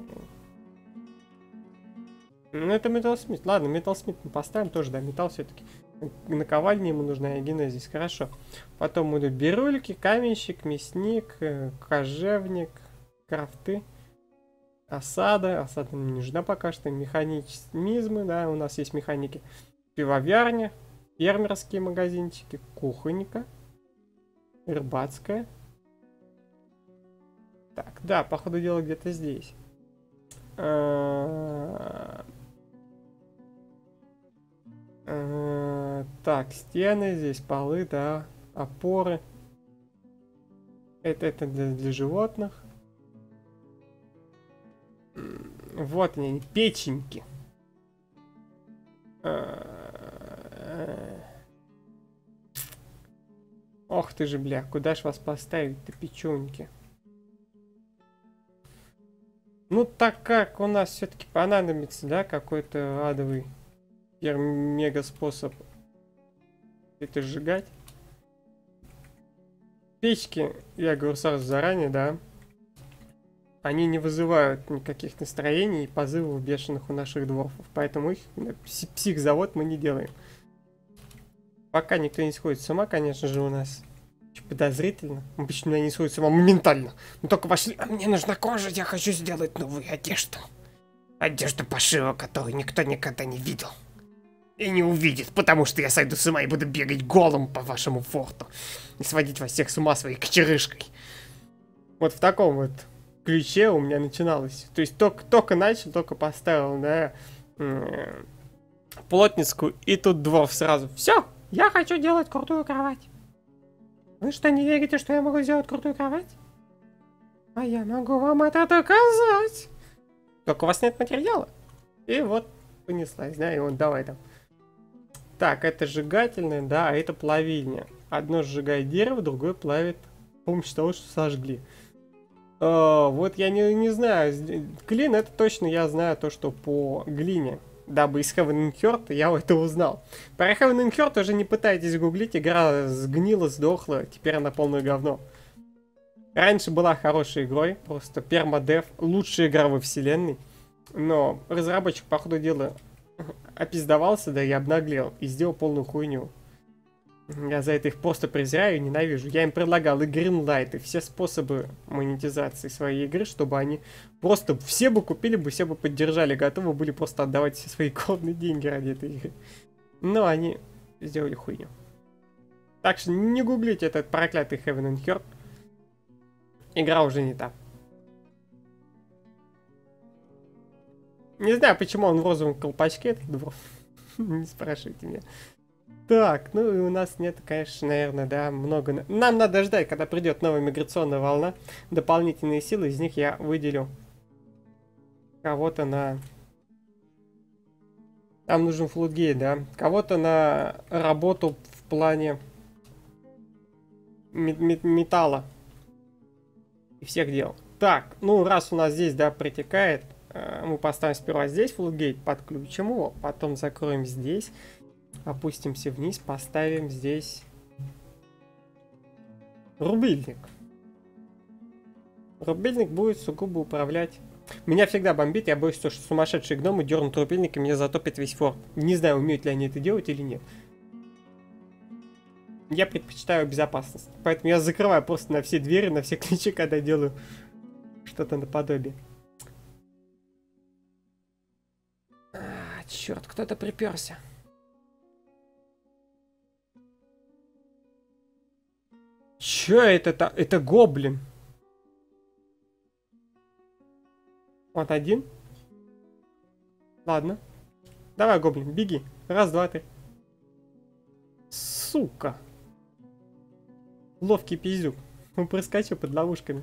Ну, это Металл Смит. Ладно, Металл Смит мы поставим тоже, да, металл все-таки. Наковальня ему нужна, генезис, хорошо. Потом идут бирюльки, каменщик, мясник, кожевник, крафты. Осада. Осада не нужна пока что. Механизмы, да, у нас есть механики. Пивоварня, фермерские магазинчики, кухонника. Рыбацкая. Так, да, походу дела где-то здесь. Так, стены, здесь полы, да, опоры. Это для животных. Вот они, печеньки. Ох ты же, бля, куда ж вас поставить-то, печеньки? Ну, так как у нас все-таки понадобится, да, какой-то адовый мега способ это сжигать. Печки, я говорю сразу заранее, да, они не вызывают никаких настроений и позывов бешеных у наших дворфов, поэтому их психзавод мы не делаем. Пока никто не сходит с ума, конечно же, у нас Чё, подозрительно. Обычно меня не сходит с ума моментально. Мы только вошли, а мне нужна кожа, я хочу сделать новую одежду. Одежду пошива, которую никто никогда не видел. И не увидит, потому что я сойду с ума и буду бегать голым по вашему форту. И сводить вас всех с ума своей кочерышкой. Вот в таком вот ключе у меня начиналось. То есть только начал, только поставил, да, плотницкую, и тут двор сразу. Все, я хочу делать крутую кровать. Вы что, не верите, что я могу сделать крутую кровать? А я могу вам это доказать. Только у вас нет материала. И вот понеслась, да, и вот давай там. Так, это сжигательное, да, а это плавильня. Одно сжигает дерево, другое плавит с помощью того, что сожгли. Вот я не знаю, клин это точно я знаю то, что по глине. Дабы из Heaven and Heart я это узнал. Про Heaven and Heart уже не пытайтесь гуглить, игра сгнила, сдохла, теперь она полное говно. Раньше была хорошей игрой, просто пермадев, лучшая игра во вселенной. Но разработчик, по ходу дела, опиздовался, да и обнаглел, и сделал полную хуйню. Я за это их просто презираю и ненавижу. Я им предлагал и Greenlight, и все способы монетизации своей игры, чтобы они просто все бы купили бы, все бы поддержали, готовы были просто отдавать все свои кровные деньги ради этой игры. Но они сделали хуйню. Так что не гуглите этот проклятый Heaven and Heart. Игра уже не та. Не знаю, почему он в розовом колпачке, этот двор. Не спрашивайте меня. Так, ну и у нас нет, конечно, наверное, да, много... Нам надо ждать, когда придет новая миграционная волна. Дополнительные силы, из них я выделю кого-то на... Там нужен флутгейт, да? Кого-то на работу в плане металла. И всех дел. Так, ну раз у нас здесь, да, протекает, мы поставим сперва здесь флутгейт, подключим его, потом закроем здесь. Опустимся вниз, поставим здесь рубильник. Рубильник будет сугубо управлять. Меня всегда бомбит, я боюсь, что сумасшедшие гномы дернут рубильник и меня затопит весь форт. Не знаю, умеют ли они это делать или нет. Я предпочитаю безопасность. Поэтому я закрываю просто на все двери, на все ключи, когда делаю что-то наподобие. Черт, кто-то приперся. Чё это? Это гоблин. Вот один. Ладно. Давай, гоблин, беги. Раз, два, три. Сука. Ловкий пиздюк. Он проскочил под ловушками.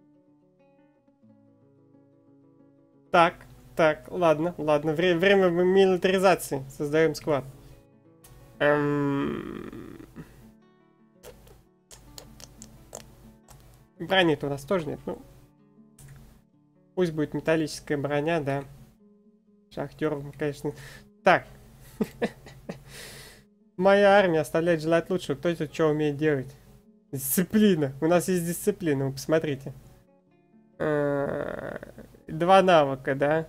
Так, ладно. Время милитаризации. Создаем склад. Брони-то у нас тоже нет, ну. Пусть будет металлическая броня, да. Шахтер, конечно. Так. Моя армия оставляет желать лучшего. Кто тут что умеет делать? Дисциплина. У нас есть дисциплина, вы посмотрите. 2 навыка, да?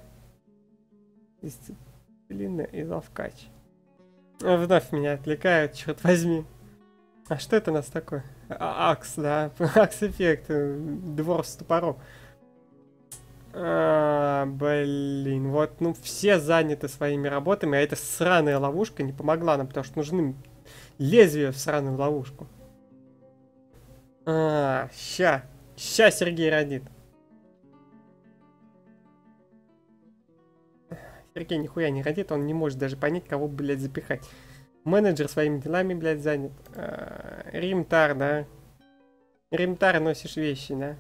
Дисциплина и ловкач. Вновь меня отвлекают, черт возьми. А что это у нас такое? Акс, да. Акс-эффект. Двор с топором. Блин, вот, ну все заняты своими работами, а эта сраная ловушка не помогла нам, потому что нужны лезвия в сраную ловушку. Ща Сергей родит. Сергей нихуя не родит, он не может даже понять, кого, блядь, запихать. Менеджер своими делами, блядь, занят. Римтар, да. Римтар носишь вещи, да.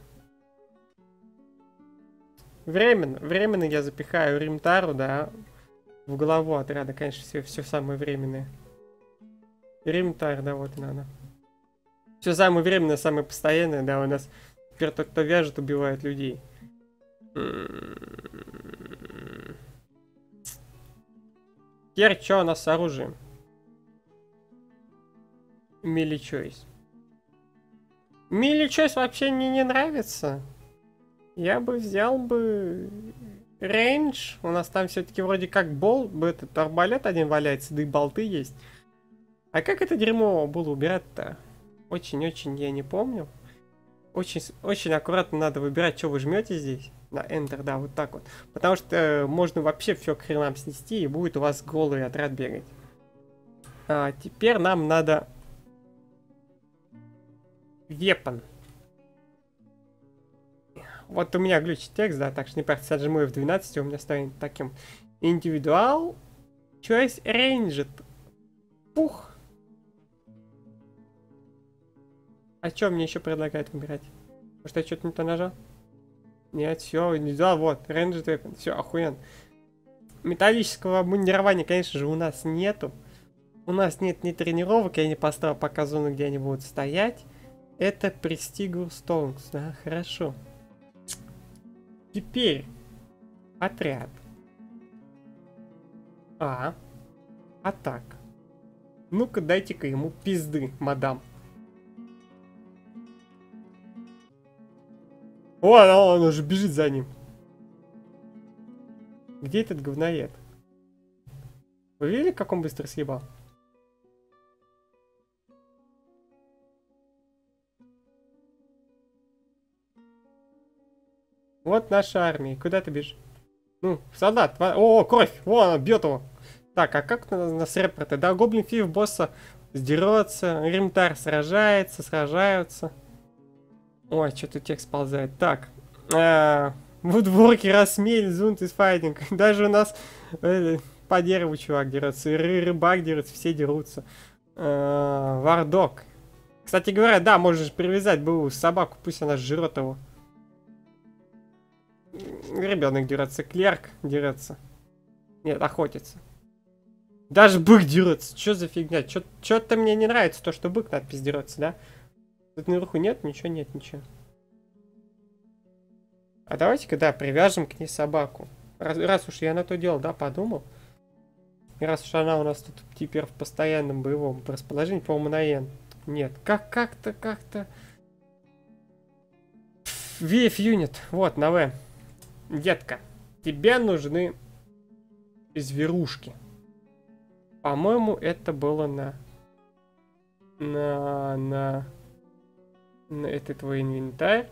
Временно я запихаю Римтару, да, в главу отряда, конечно, все самое временное. Римтар, да, вот она. Все самое временное, самое постоянное, да, у нас теперь тот, кто вяжет, убивает людей. Теперь что у нас с оружием? Миличойс. Миличойс вообще мне не нравится. Я бы взял бы рейндж. У нас там все-таки вроде как этот арбалет один валяется, да и болты есть. А как это дерьмо было убирать-то? Очень-очень я не помню. Очень аккуратно надо выбирать, что вы жмете здесь. На Enter, да, вот так вот. Потому что можно вообще все к хренам снести, и будет у вас голый отряд бегать. Теперь нам надо... Weapon. Вот у меня глючит текст, да, так что не парьтесь, отжиму F12, у меня станет таким. Индивидуал. Choice Ranged. Пух. А что мне еще предлагает выбирать? Может, я что-то не то нажал? Нет, все, индивидуал, вот, Ranged Weapon, все, охуенно. Металлического обмундирования, конечно же, у нас нету. У нас нет ни тренировок, я не поставил пока зону, где они будут стоять. Это Prestige Stones, да, хорошо. Теперь отряд. Так. Ну-ка, дайте-ка ему пизды, мадам. Он уже бежит за ним. Где этот говноед? Вы видели, как он быстро съебал? Вот наша армия. Куда ты бежишь? Ну, солдат. О, кровь! Вон, он бьет его. Так, а как у нас репорты? Да, Гоблин Фив босса сдерется. Римтар сражаются. Ой, что-то текст ползает. Так. Вудворки, Расмель, Зунт из файтинг. Даже у нас по дереву чувак дерется. Рыбак дерется, все дерутся. Вардок. Кстати говоря, да, можешь привязать былую собаку, пусть она жрет его. Ребенок дерется, клерк дерется. Нет, охотится. Даже бык дерется. Что за фигня? Что-то мне не нравится то, что бык надпись дерется, да? Тут наверху нет ничего. А давайте-ка, да, привяжем к ней собаку. Раз уж я на то дело, да, подумал. И раз уж она у нас тут теперь в постоянном боевом расположении, по-моему, на N. Нет, как-то. VF юнит, вот, на В. Детка, тебе нужны зверушки. По-моему, это было на это твой инвентарь.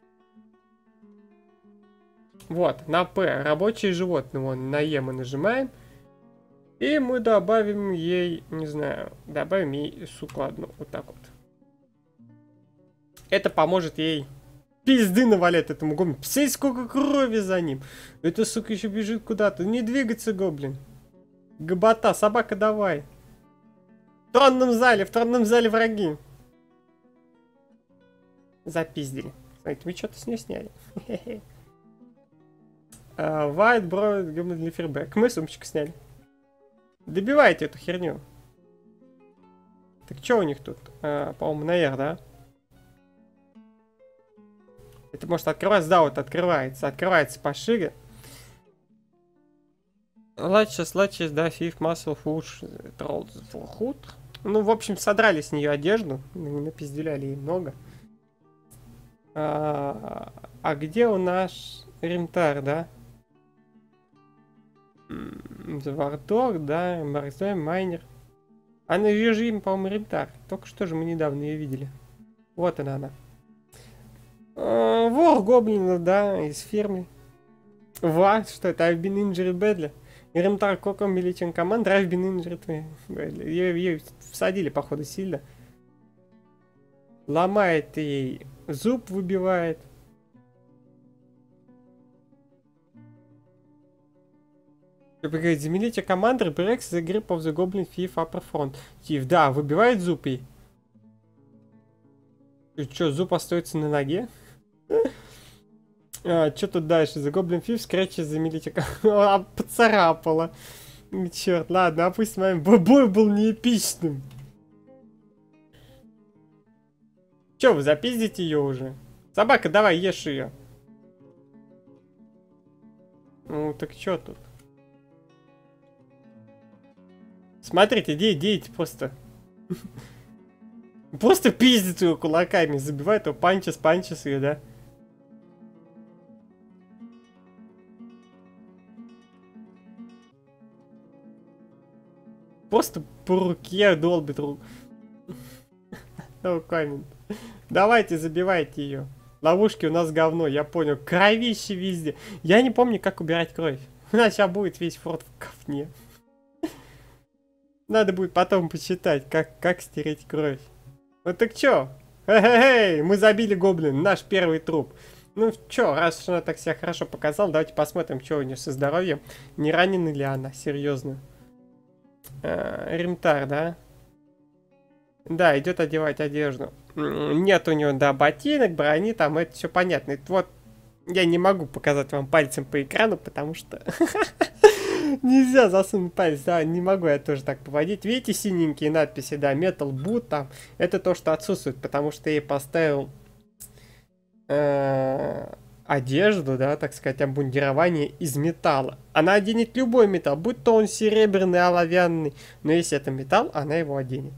Вот, на П рабочие животные, вон, на Е мы нажимаем. И мы добавим ей, не знаю, добавим ей суку одну, вот так вот. Это поможет ей пизды навалять этому гоблину. Посмотрите, сколько крови за ним. Эта сука еще бежит куда-то. Не двигаться, гоблин. Гобота, собака, давай. В тронном зале враги. Запиздили. Смотрите, вы что-то с нее сняли. White Broad Goblin Fearback. Мы сумочку сняли. Добивайте эту херню. Так что у них тут? По-моему, на R, да? Это может открываться? Да, вот открывается. Открывается пошире. Latches, да, Fifth Muscle Food, Trolls for Hood. Ну, в общем, содрали с нее одежду. Напизделяли ей много. А где у нас Римтар, да? Вардок, да, Марксвей, Майнер. А на ее же имя, по-моему, Римтар. Только что же мы недавно ее видели. Вот она. Вор гоблина, да, из фирмы. Что это? I've been injured badly. Римтар Коком Милитин команд, I've been injured badly. Ее всадили, походу, сильно. Ломает ей зуб, выбивает. Говорит, замените командир Breaks the grip of the Goblin Thief Upper Front. Thief, да, выбивает зуб и... И что, зуб остается на ноге? Что тут дальше? The Goblin Thief scratches замените командир... Поцарапала. Черт, ладно, а пусть моим бой был не эпичным. Че, вы запиздите ее уже? Собака, давай, ешь ее. Ну, так что тут? Смотрите, дети просто... Просто пиздит ее кулаками, забивает его панчес ее, да? Просто по руке долбит руку. No comment. Давайте, забивайте ее. Ловушки у нас говно, я понял. Кровище везде. Я не помню, как убирать кровь. У нас сейчас будет весь форт в говне. Надо будет потом почитать, как стереть кровь. Ну так чё? Эй, мы забили гоблин, наш первый труп. Ну чё, раз уж она так себя хорошо показала, давайте посмотрим, что у нее со здоровьем. Не ранена ли она, серьезно? Римтар, да? Да, идет одевать одежду. Нет у него, да, ботинок, брони, там это все понятно. Это вот я не могу показать вам пальцем по экрану, потому что нельзя засунуть палец, да, не могу я тоже так поводить. Видите синенькие надписи, да, Metal Boot там, это то, что отсутствует, потому что я ей поставил одежду, да, так сказать, обмундирование из металла. Она оденет любой металл, будь то он серебряный, оловянный, но если это металл, она его оденет.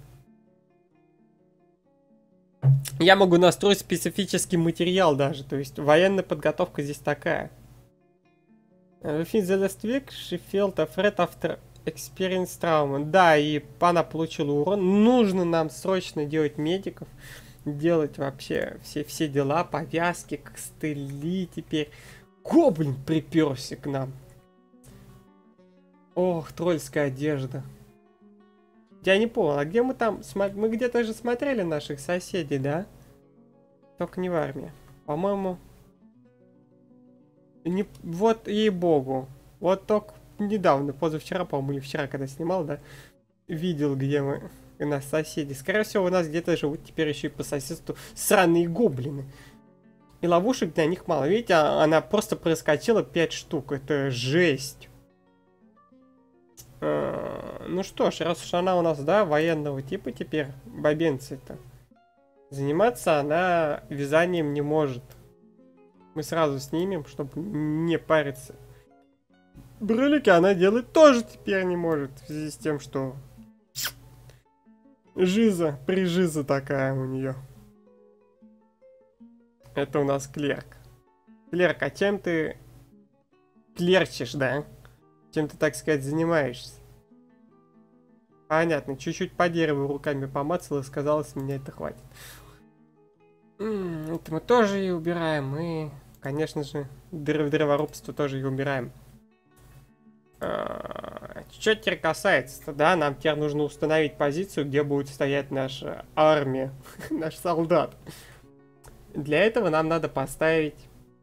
Я могу настроить специфический материал даже, то есть военная подготовка здесь такая. Within the last week she felt afraid after experience trauma. Да, и она получила урон. Нужно нам срочно делать медиков, делать вообще все дела, повязки, костыли теперь. Гоблин приперся к нам. Ох, тролльская одежда. Я не понял, а где мы там? Мы где-то же смотрели наших соседей, да? Только не в армии. По-моему... Не... Вот ей-богу. Вот только недавно, позавчера, по-моему, или вчера, когда снимал, да? Видел, где мы... У нас соседи. Скорее всего, у нас где-то живут теперь еще и по соседству сраные гоблины. И ловушек для них мало. Видите, она просто проскочила 5 штук. Это жесть. Ну что ж, раз уж она у нас, да, военного типа теперь, бабенцы-то, заниматься она вязанием не может. Мы сразу снимем, чтобы не париться. Брюлики она делать тоже теперь не может, в связи с тем, что прижиза такая у нее. Это у нас клерк. Клерк, а чем ты клерчишь, да? Чем ты, так сказать, занимаешься? Понятно, чуть-чуть по дереву руками помацал и сказал, с меня это хватит. Это мы тоже и убираем, и, конечно же, дроворубство тоже и убираем. Что теперь касается-то, да, нам теперь нужно установить позицию, где будет стоять наша армия, наш солдат. Для этого нам надо поставить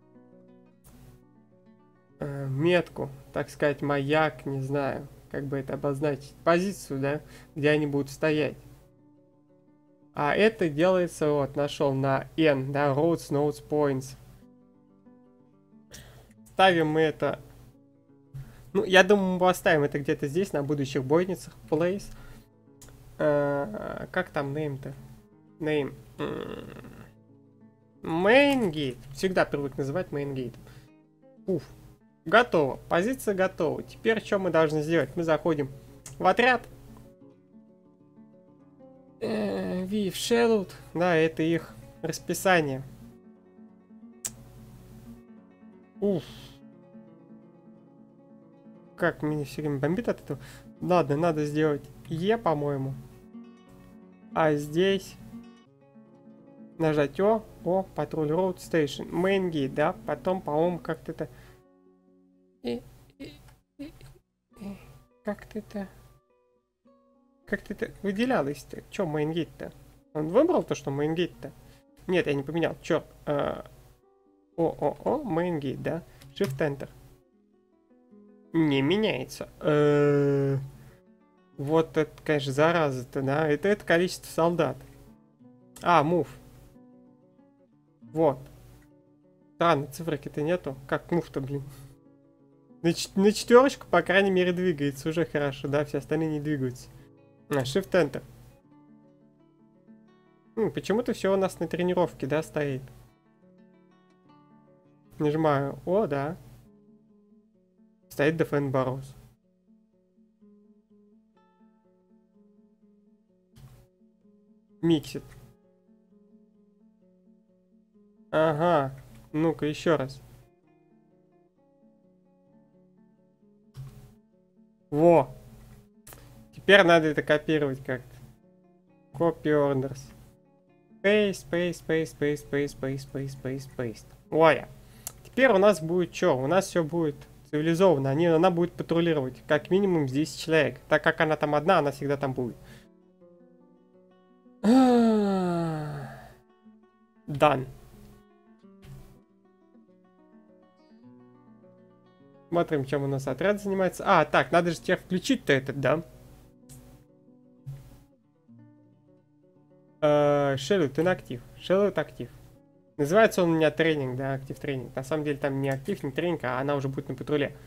метку, так сказать, маяк, не знаю, как бы это обозначить, позицию, да, где они будут стоять. А это делается, вот, нашел на N, да, Roads, Nodes, Points. Ставим мы это, ну, я думаю, мы поставим это где-то здесь, на будущих бойницах, Place. Как там name-то? Name. Main Gate. Всегда привык называть Main Gate. Уф. Готово. Позиция готова. Теперь что мы должны сделать? Мы заходим в отряд. We've shadowed. Да, это их расписание. Уф. Как меня все время бомбит от этого. Ладно, надо сделать Е, по-моему. А здесь нажать О, Patrol Road Station. Main Gate, да? Потом, по-моему, как-то это... Как-то это выделялось-то? Чё Main Gate-то? Он выбрал то, что Main Gate-то? Нет, я не поменял. Чё? Main Gate, да? Shift Enter. Не меняется. Вот это, конечно, зараза-то, да? Это количество солдат. Move. Вот. Странно, цифрки-то нету. Как move-то, блин? На четверочку, по крайней мере, двигается. Уже хорошо, да? Все остальные не двигаются. Shift Enter. Почему-то все у нас на тренировке, да, стоит. Нажимаю. О, да. Стоит Defend Barrows. Миксит. Ага. Ну-ка, еще раз. Во. Теперь надо это копировать как-то. Copy orders. Paste. Ой. Теперь у нас будет что? У нас все будет цивилизованно. Она будет патрулировать. Как минимум здесь человек. Так как она там одна, она всегда там будет. Done. Смотрим, чем у нас отряд занимается. А, так, надо же теперь включить-то этот, да? Шеллют инактив. Шеллют актив. Называется он у меня тренинг, да, актив тренинг. На самом деле там не актив, не тренинг, а она уже будет на патруле.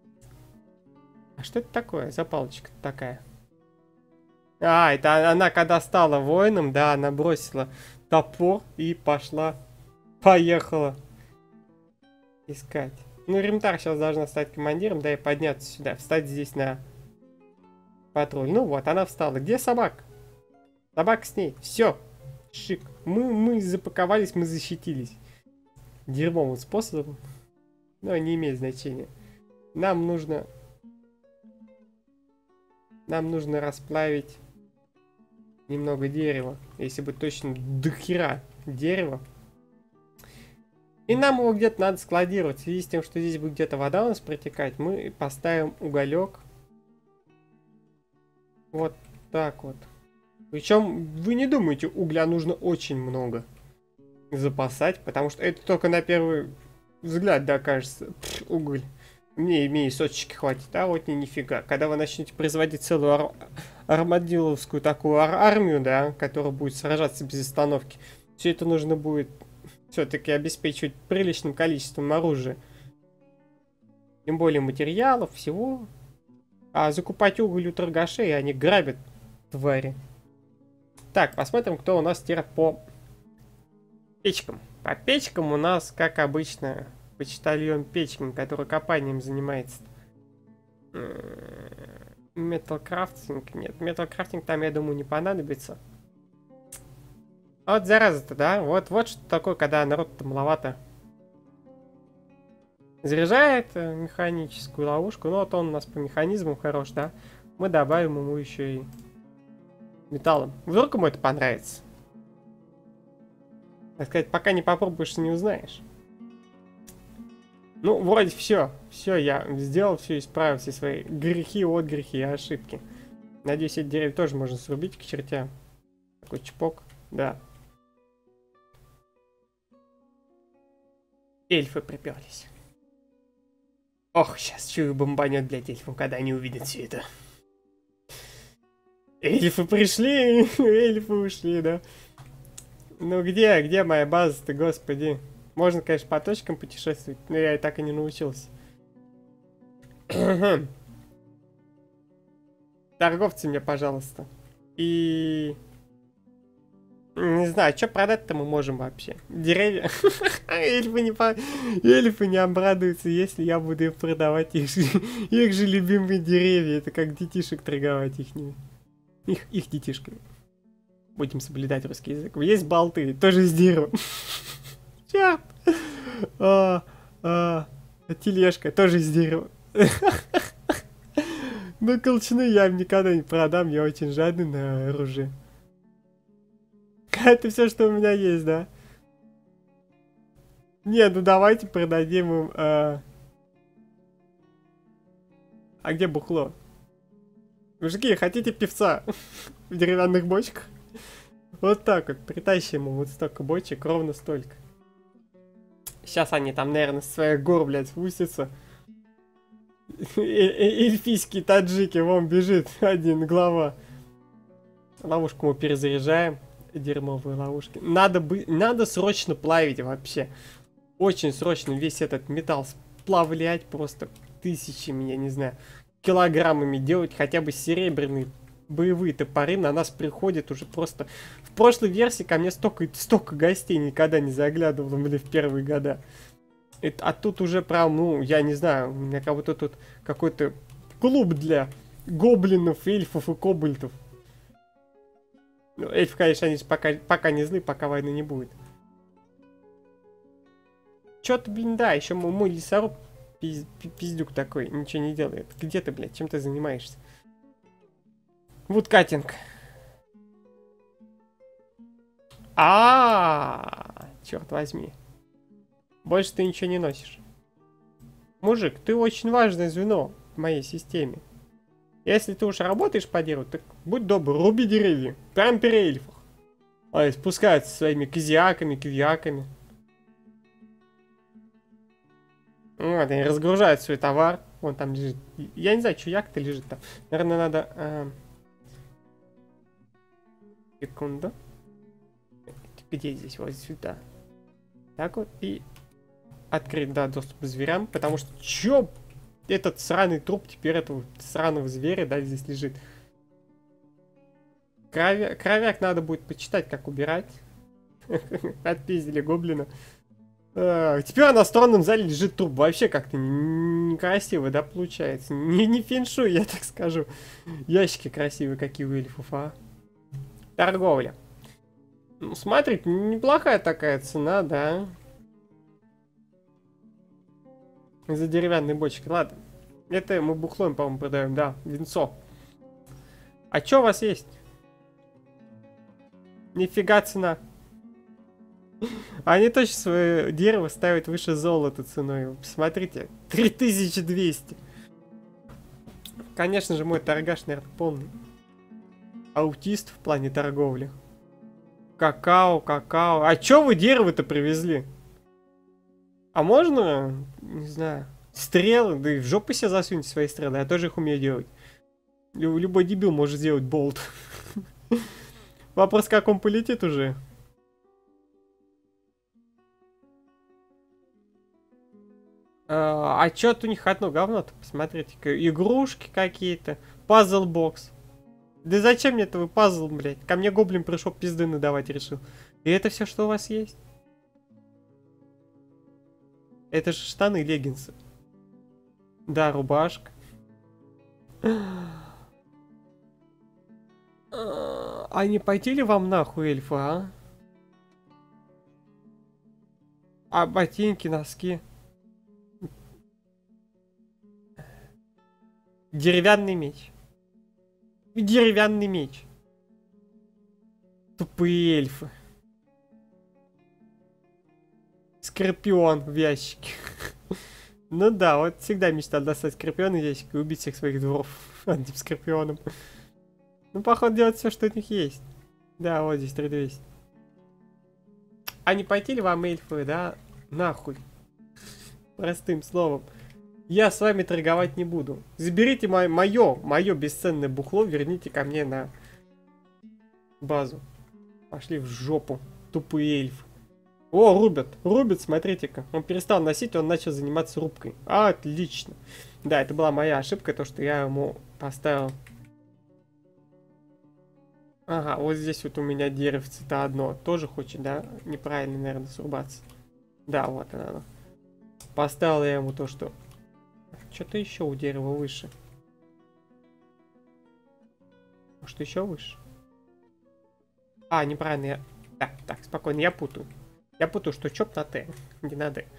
А что это такое за палочка такая? А, это она когда стала воином, да, она бросила топор и поехала искать. Ну, Римтар сейчас должна стать командиром, да, и подняться сюда, встать здесь на патруль. Ну вот, она встала. Где собака? Собака с ней. Все. Шик. Мы запаковались, мы защитились. Дерьмовым способом. Но не имеет значения. Нам нужно расплавить немного дерева. Если быть точно, до хера дерева. И нам его где-то надо складировать. В связи с тем, что здесь будет где-то вода у нас протекать, мы поставим уголек. Вот так вот. Причем, вы не думаете, угля нужно очень много запасать, потому что это только на первый взгляд, да, кажется, уголь. Мне и соточки хватит, а вот нифига. Когда вы начнете производить целую армадиловскую такую армию, да, которая будет сражаться без остановки, все это нужно будет все-таки обеспечивать приличным количеством оружия. Тем более материалов, всего. А закупать уголь у торгашей, они грабят, твари. Так, посмотрим, кто у нас теперь по печкам. По печкам у нас, как обычно, почтальон печкин, который копанием занимается. Металкрафтинг. Нет, металкрафтинг там, я думаю, не понадобится. Вот зараза-то, да? Вот что такое, когда народ-то маловато. Заряжает механическую ловушку. Ну, вот он у нас по механизму хорош, да? Мы добавим ему еще и металлом. Вдруг ему это понравится. Так сказать, пока не попробуешь, не узнаешь. Ну, вроде все. Все, я сделал, все, исправил все свои грехи, отгрехи и ошибки. Надеюсь, эти деревья тоже можно срубить к чертям. Такой чпок, да. Эльфы приперлись. Ох, сейчас чую бомбанет, блядь, эльфам, когда они увидят все это. Эльфы пришли, эльфы ушли, да. Ну где моя база-то, господи? Можно, конечно, по точкам путешествовать, но я и так и не научился. Торговцы мне, пожалуйста. И... Не знаю, что продать-то мы можем вообще. Деревья. Эльфы не обрадуются, если я буду им продавать их же любимые деревья. Это как детишек торговать их детишками. Будем соблюдать русский язык. Есть болты, тоже из дерева. Черт. Тележка, тоже из дерева. Но колчаны я им никогда не продам, я очень жадный на оружие. Это все, что у меня есть, да? Не, ну давайте продадим им... А где бухло? Мужики, хотите певца в деревянных бочках? Вот так вот, притащим ему вот столько бочек, ровно столько. Сейчас они там, наверное, с своих гор, блядь, спустятся. Эльфийские таджики, вон бежит один глава. Ловушку мы перезаряжаем. Дерьмовые ловушки. Надо срочно плавить вообще. Очень срочно весь этот металл сплавлять просто тысячами, я не знаю, килограммами делать хотя бы серебряные боевые топоры. На нас приходят уже просто... В прошлой версии ко мне столько гостей никогда не заглядывало, были в первые года. А тут уже прям, ну, я не знаю, у меня как будто тут какой-то клуб для гоблинов, эльфов и кобальтов. Ну, эльфы, конечно, они пока не злы, пока войны не будет. Чё-то, блин, да, еще мой лесоруб пиздюк такой, ничего не делает. Где ты, блядь, чем ты занимаешься? Вудкатинг. Черт возьми. Больше ты ничего не носишь. Мужик, ты очень важное звено в моей системе. Если ты уж работаешь по дереву, так будь добр, руби деревья. Прям при эльфах. Ой, спускаются своими кизиаками. Вот, они разгружают свой товар. Вон там лежит. Я не знаю, что як-то лежит там. Наверное, надо... Секунду. Где здесь? Вот сюда. Так вот. И открыть, да, доступ к зверям. Потому что, чё этот сраный труп теперь этого сраного зверя, да, здесь лежит. Кровяк надо будет почитать, как убирать. Отпиздили гоблина. Теперь на странном зале лежит труп. Вообще как-то некрасиво, да, получается. Не феншуй, я так скажу. Ящики красивые, какие у эльфов, а. Торговля. Ну, смотрите, неплохая такая цена, да. За деревянные бочки. Ладно. Это мы бухлом, по-моему, продаем, да. Винцо. А что у вас есть? Нифига цена. Они точно свое дерево ставят выше золота ценой. Посмотрите. 3200. Конечно же, мой торгаш, наверное, полный. Аутист в плане торговли. Какао. А чё вы дерево-то привезли? А можно, не знаю, стрелы? Да и в жопу себе засуньте свои стрелы. Я тоже их умею делать. Любой дебил может сделать болт. Вопрос, как он полетит уже. А чё-то у них одно говно-то, посмотрите-ка. Игрушки какие-то. Пазл-бокс. Да зачем мне этого пазл, блядь? Ко мне гоблин пришел, пизды надавать решил. И это все, что у вас есть? Это же штаны, леггинсы. Да, рубашка. А не пойти ли вам нахуй, эльфы, а? А ботинки, носки? Деревянный меч. Деревянный меч. Тупые эльфы. Скорпион в ящике. Ну да, вот всегда мечтал достать скорпион из ящика и убить всех своих дворов одним скорпионом. Ну, походу, делать все, что у них есть. Да, вот здесь 3200. А не пойти ли вам, эльфы, да? Нахуй. Простым словом. Я с вами торговать не буду. Заберите мое бесценное бухло, верните ко мне на базу. Пошли в жопу, тупые эльфы. О, рубят, смотрите-ка. Он перестал носить, он начал заниматься рубкой. Отлично. Да, это была моя ошибка, то, что я ему поставил. Ага, вот здесь вот у меня деревце-то одно. Тоже хочет, да? Неправильно, наверное, срубаться. Да, вот оно. Поставил я ему то, что... Что-то еще у дерева выше. Может, еще выше? А, неправильно я... Так, спокойно, я путаю. Я путаю, что чоп на Т, не на Д.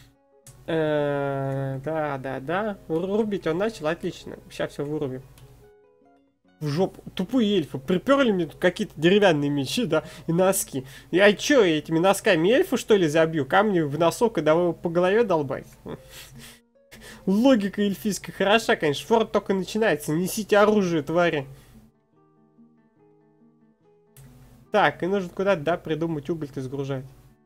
Да. Рубить он начал, отлично. Сейчас все вырубим. В жопу. Тупые эльфы. Приперли мне тут какие-то деревянные мечи, да, и носки. Я чё, этими носками эльфы, что ли, забью? Камни в носок и давай по голове долбать? Логика эльфийская хороша, конечно. Форт только начинается. Несите оружие, твари. Так, и нужно куда-то, да, придумать уголь-то сгружать.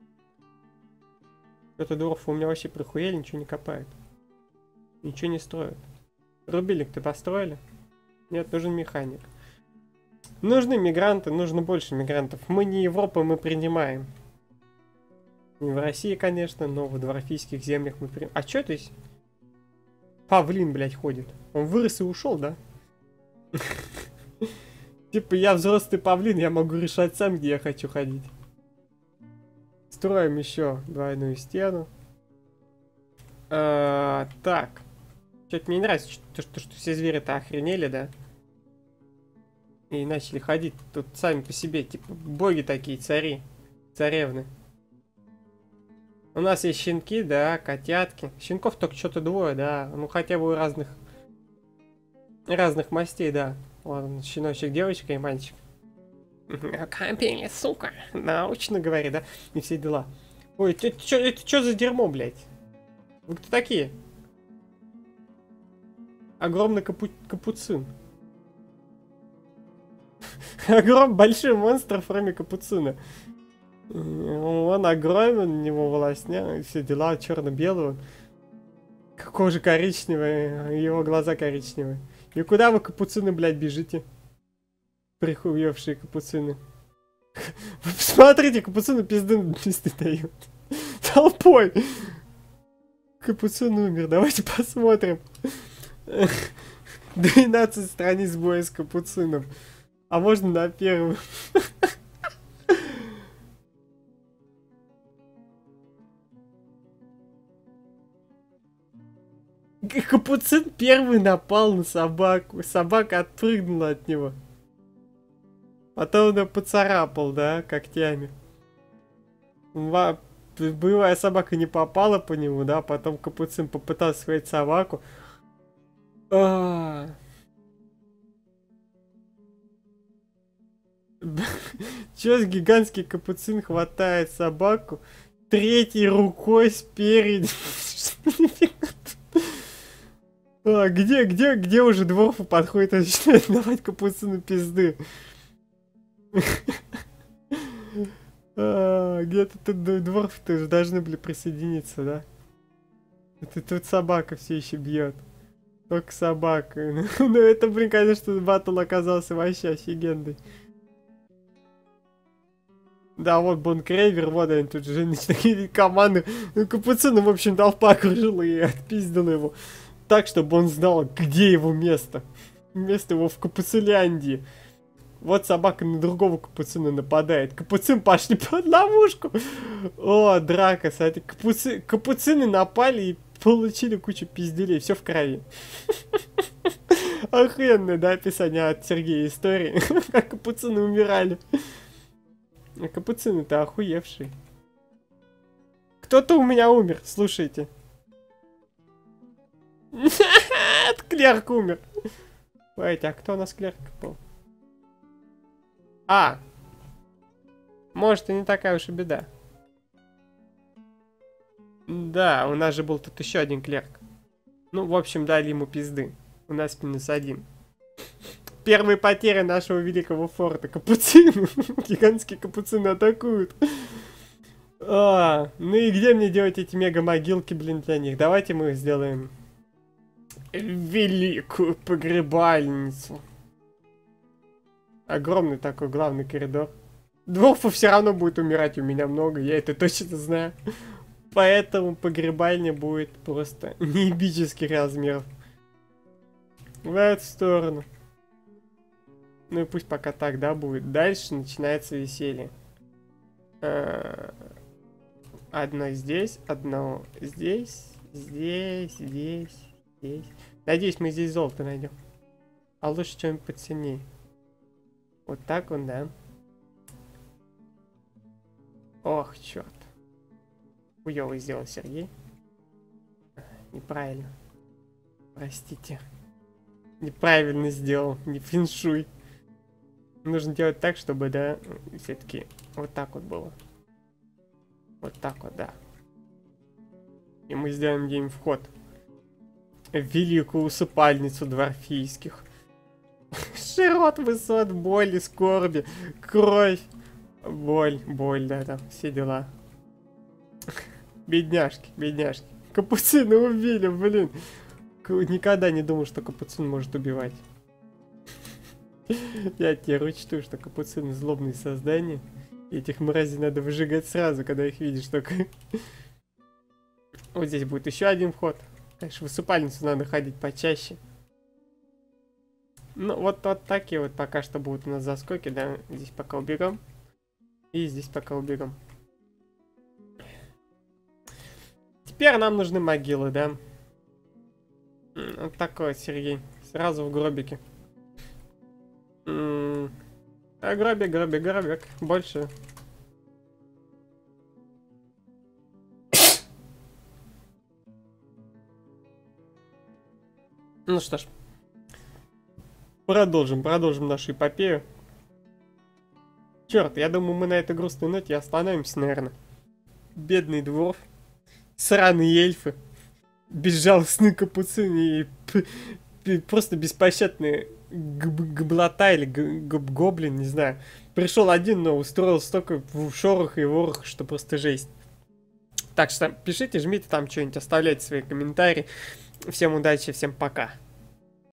Это дуров у меня вообще прихуели, ничего не копают. Ничего не строят. Рубильник-то построили? Нет, нужен механик. Нужны мигранты, нужно больше мигрантов. Мы не Европа, мы принимаем. Не в России, конечно, но в дворфийских землях мы принимаем. А что здесь? Павлин, блядь, ходит. Он вырос и ушел, да? Типа, я взрослый павлин, я могу решать сам, где я хочу ходить. Строим еще двойную стену. Так. Что-то мне не нравится, что все звери-то охренели, да? И начали ходить тут сами по себе, типа, боги такие, цари, царевны. У нас есть щенки, да, котятки. Щенков только что-то двое, да. Ну, хотя бы у разных мастей, да. Ладно, щеночек, девочка и мальчик. Копили, сука. Научно говори, да? И все дела. Ой, это чё за дерьмо, блядь? Вы кто такие? Огромный капуцин. Большой монстр в форме капуцина. Он огромен, у него волосня, все дела, черно-белый. Кожа коричневая, его глаза коричневые. И куда вы, капуцины, блядь, бежите? Прихуевшие капуцины. Вы посмотрите, капуцины пизды дают. Толпой. Капуцин умер, давайте посмотрим. 12 страниц боя с капуцином. А можно на первую? Капуцин первый напал на собаку. Собака отпрыгнула от него. Потом он ее поцарапал, да, когтями. Боевая собака не попала по нему, да, потом капуцин попытался схватить собаку. Чё гигантский капуцин хватает собаку третьей рукой спереди? Где уже дворфы подходит и начинает давать капуцину пизды? Где-то тут дворфы тоже должны были присоединиться, да? Это тут собака все еще бьет. Только собака. Ну это, блин, конечно, батл оказался вообще офигенный. Да, вот Бонкрейвер, вот они тут же начали команды. Ну, капуцина, в общем, толпа окружила и отпиздила его. Так, чтобы он знал, где его место. Место его в Капуциляндии. Вот собака на другого капуцина нападает. Капуцин пошли под ловушку. О, драка, смотри. Капуцины напали и получили кучу пизделей. Все в крови. Охренное, да, описание от Сергея истории. Как капуцины умирали. А капуцины-то охуевшие. Кто-то у меня умер, слушайте. Клерк умер. Пойте, а кто у нас клерк был? Может, и не такая уж и беда. Да, у нас же был тут еще один клерк. Ну, в общем, дали ему пизды. У нас -1. Первые потери нашего великого форта. Капуцины. Гигантские капуцины атакуют. Ну и где мне делать эти мега-могилки, блин, для них? Давайте мы их сделаем. Великую погребальницу. Огромный такой главный коридор. Дворфов все равно будет умирать у меня много, я это точно знаю. Поэтому погребальня будет просто неебических размеров. В эту сторону. Ну и пусть пока так, да, будет. Дальше начинается веселье. Одно здесь, одно здесь, здесь. Надеюсь, мы здесь золото найдем. А лучше что-нибудь поценнее. Вот так он, да. Ох, черт. Хуёвый сделал Сергей. Неправильно. Простите. Неправильно сделал. Не феншуй. Нужно делать так, чтобы, да, все-таки вот так вот было. Вот так вот, да. И мы сделаем где-нибудь вход в великую усыпальницу дворфийских. Широт, высот, боли, скорби, кровь, боль, да, там, все дела. Бедняжки. Капуцина убили, блин. Никогда не думал, что капуцин может убивать. Я тебе учту, что капуцины злобные создания. И этих мразей надо выжигать сразу, когда их видишь только. Вот здесь будет еще один вход. Конечно, в усыпальницу надо ходить почаще. Ну, вот такие вот пока что будут у нас заскоки, да. Здесь пока уберем. И здесь пока уберем. Теперь нам нужны могилы, да. Вот такой вот, Сергей. Сразу в гробике. Гробик. Больше. Ну что ж. Продолжим нашу эпопею. Черт, я думаю, мы на этой грустной ноте остановимся, наверное. Бедный дворф, сраные эльфы, безжалостные капуцины и просто беспощадные гоблота или гоблин, не знаю. Пришел один, но устроил столько шорох и ворох, что просто жесть. Так что пишите, жмите там что-нибудь, оставляйте свои комментарии. Всем удачи, всем пока.